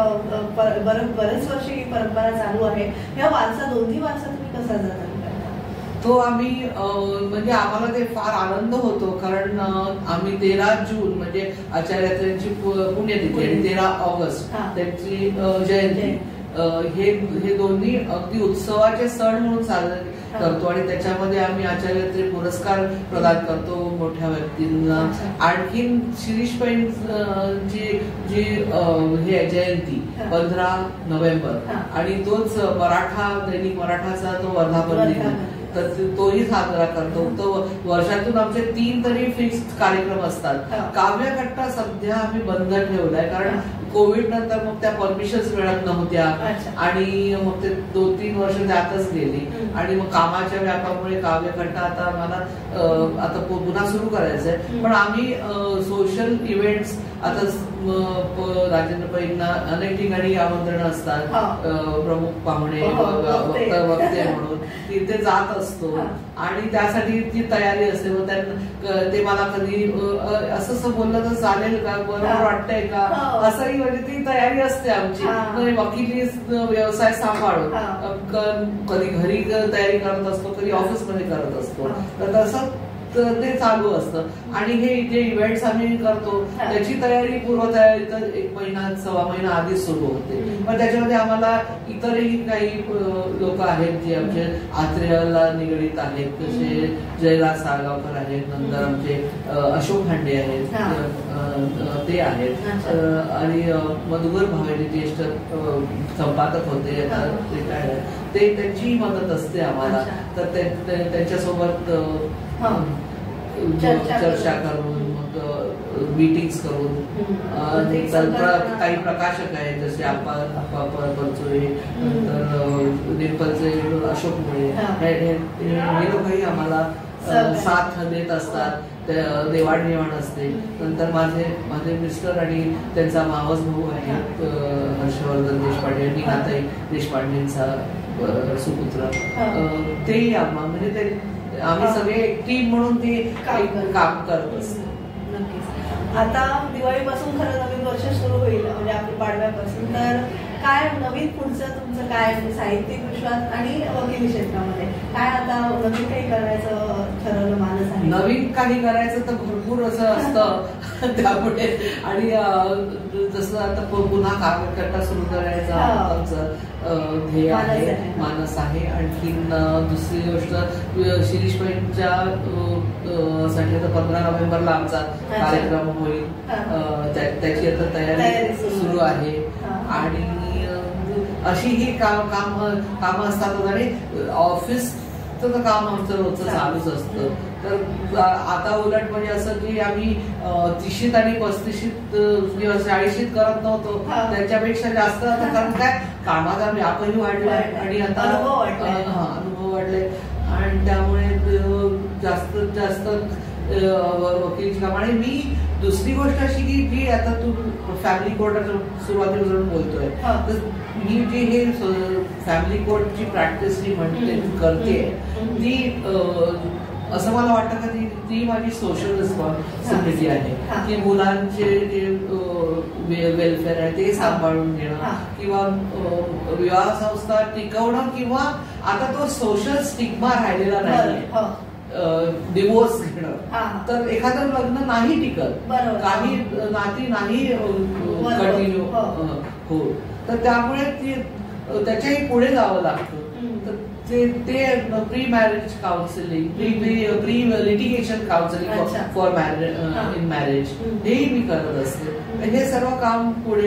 बरेच वर्ष ही परंपरा चालू आहे, ह्या वारसा दोन्ही वारसा तुम्ही कसा जतन करता? तो आम्ही म्हणजे आम्हाला ते फार आनंद होतो, कारण आम्ही 13 जून म्हणजे आचार्यांची पुण्यतिथी आणि 13 ऑगस्ट त्यांची जयंती, हे दोन्ही अगदी उत्सवाचे सण म्हणून साजरे करतो. आणि त्याच्यामध्ये आम्ही आचार्य पुरस्कार प्रदान करतो मोठ्या व्यक्तींना. आणखीन शिरीष पैंची जी हे जयंती 15 नोव्हेंबर आणि तोच दैनिक मराठाचा तो वर्धापन दिन, तर तोही साजरा करतो. तो वर्षातून आमचे 3 तरी फिक्स कार्यक्रम असतात. काव्यकट्टा सध्या आम्ही बंद ठेवलाय, कारण कोविड नंतर मग त्या परमिशन्स मिळत नव्हत्या आणि मग ते 2-3 वर्ष त्यातच गेली. आणि मग कामाच्या व्यापामुळे काव्यकट्टा आता मला आता पुन्हा सुरू करायचंय. पण आम्ही सोशल इव्हेंट्स आता राजेंद्र पैंना अनेक ठिकाणी आमंत्रण असतात, प्रमुख पाहुणे वक्ते म्हणून तिथे जात असतो आणि त्यासाठी ती तयारी असते. मग ते मला कधी असं बोललं तर चालेल का, बरोबर वाटतंय का, असंही म्हणजे ती तयारी असते आमची. वकिली व्यवसाय सांभाळून कधी घरी तयारी करत असतो, कधी ऑफिसमध्ये करत असतो, तर तसं ते चालू असतं. आणि हे जे इव्हेंट्स आम्ही करतो त्याची तयारी, पूर्वतयारी तर 1 महिना 1.25 महिना आधीच सुरू होते. पण त्याच्यामध्ये आम्हाला इतरही काही लोक आहेत जे आमचे आत्रेयला निगडीत आहेत, जसे जयराज साळगावकर आहेत, नंतर आमचे अशोक हांडे आहेत, ते आहेत, आणि मधुकर भावे ज्येष्ठ संपादक होते, ते त्यांची मदत असते आम्हाला. तर त्यांच्यासोबत चर्चा करून मग मीटिंग्स करून. काही प्रकाशक आहेत जसे आप्पा परचोळे, नंतर नेपाळचे अशोक मुळे, हे लोकही आम्हाला साथ देत असतात. देवाणघेवाण असते. नंतर माझे मिस्टर आणि त्यांचा मावस भाऊ आहे हर्षवर्धन देशपांडे, नीनाताई देशपांडेंचा सुपुत्र, ते म्हणजे आम्ही सगळे एक टीम म्हणून ते काम करत असतो. आता दिवाळीपासून खरं नवीन वर्ष सुरू होईल, म्हणजे आपल्या पाडव्यापासून. तर काय नवीन पुढचं तुमचं काय साहित्यिक विश्वास आणि वकिली क्षेत्रामध्ये काय आता नवीन काही करायचं ठरवलं मानस आहे? नवीन काही करायचं तर भरपूर असं असतं त्यामुळे. आणि जसं आता पुन्हा काव्यकट्टा सुरू करायचं आमचं ध्येय आहे, मानस आहे. आणखीन दुसरी गोष्ट शिरीष पैंच्या साठी आता 15 नोव्हेंबरला आमचा कार्यक्रम होईल, त्याची आता तयारी सुरू आहे. आणि अशी ही कामं असतात. आणि ऑफिस तर काम आमचं रोजचं चालूच असतं. तर आता उलट म्हणजे असं की आम्ही 30शीत आणि 35शीत किंवा 40शीत करत नव्हतो, त्याच्यापेक्षा जास्त आता. कारण काय कामाचा व्यापही वाढलाय आणि आता अनुभव वाढले आणि त्यामुळे जास्तीत जास्त वकीलची काम. आणि मी दुसरी गोष्ट अशी की जी आता तू फॅमिली कोर्ट सुरुवातीपासून बोलतोय, तर मी जी हे फॅमिली कोर्टची प्रॅक्टिस जी म्हणते करते ती असं मला वाटतं का ती माझी सोशल रिस्पॉन्सिबिलिटी आहे की मुलांचे जे वेलफेअर आहे ते सांभाळून घेणं किंवा विवाह संस्था टिकवणं किंवा आता तो सोशल स्टिग्मा राहिलेला नाही. डिवोर्स घेणं, तर एखादं लग्न नाही टिकत, काही नाती नाही कंटिन्यू हो, तर त्यामुळे त्याच्याही पुढे जावं लागतं. तर ते pre marriage counselling, pre litigation counselling for in marriage हेही मी करत असते. हे सर्व काम पुढे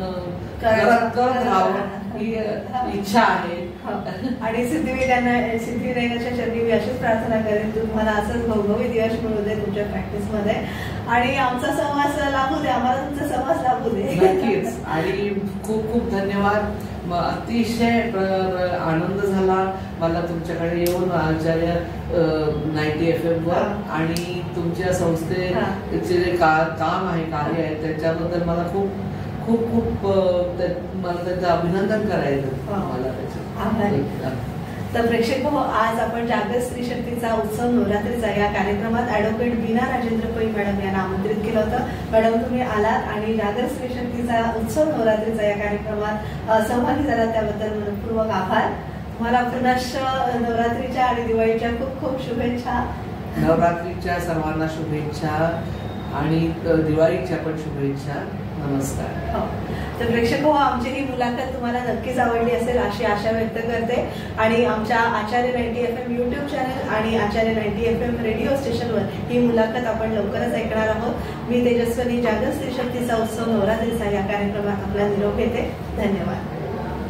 करत राहावं ही इच्छा आहे. आणि सिद्धिविनायकाच्या चरणी मी अशीच प्रार्थना करेन तुम्हाला असंच घवघवीत यश मिळू दे तुमच्या प्रॅक्टिस मध्ये आणि आमचा समाज लाभू दे, आम्हाला तुमचा समाज लाभू दे. नक्कीच. आणि खूप खूप धन्यवाद. अतिशय आनंद झाला मला तुमच्याकडे येऊन आचार्य 90 FM वर, आणि तुमच्या संस्थेचे जे काम आहे, कार्य आहे, त्याच्याबद्दल मला खूप खूप खूप मला त्याचं अभिनंदन करायचं मला त्याचं. तर प्रेक्षक हो, आज आपण जागृत स्त्री शक्तीचा उत्सव नवरात्रीचा या कार्यक्रमात ॲडव्होकेट वीणा राजेंद्र पै मॅडम यांना आमंत्रित केलं होतं. मॅडम तुम्ही आलात आणि जागृत स्त्री शक्तीचा उत्सव नवरात्रीचा या कार्यक्रमात सहभागी झाला त्याबद्दल मनपूर्वक आभार. तुम्हाला पुनश्च नवरात्रीच्या आणि दिवाळीच्या खूप खूप शुभेच्छा. नवरात्रीच्या सर्वांना शुभेच्छा आणि दिवाळीच्या पण शुभेच्छा. नमस्कार. तर प्रेक्षक हो, आमची ही मुलाखत तुम्हाला नक्कीच आवडली असेल अशी आशा व्यक्त करते. आणि आमच्या आचार्य 90 FM युट्यूब चॅनल आणि आचार्य 90 FM रेडिओ स्टेशनवर ही मुलाखत आपण लवकरच ऐकणार आहोत. मी तेजस्विनी जागृत स्त्री शक्तीचा उत्सव नवरात्रीचा या कार्यक्रमात आपला निरोप घेते. धन्यवाद.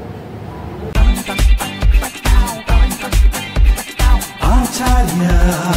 आचार्य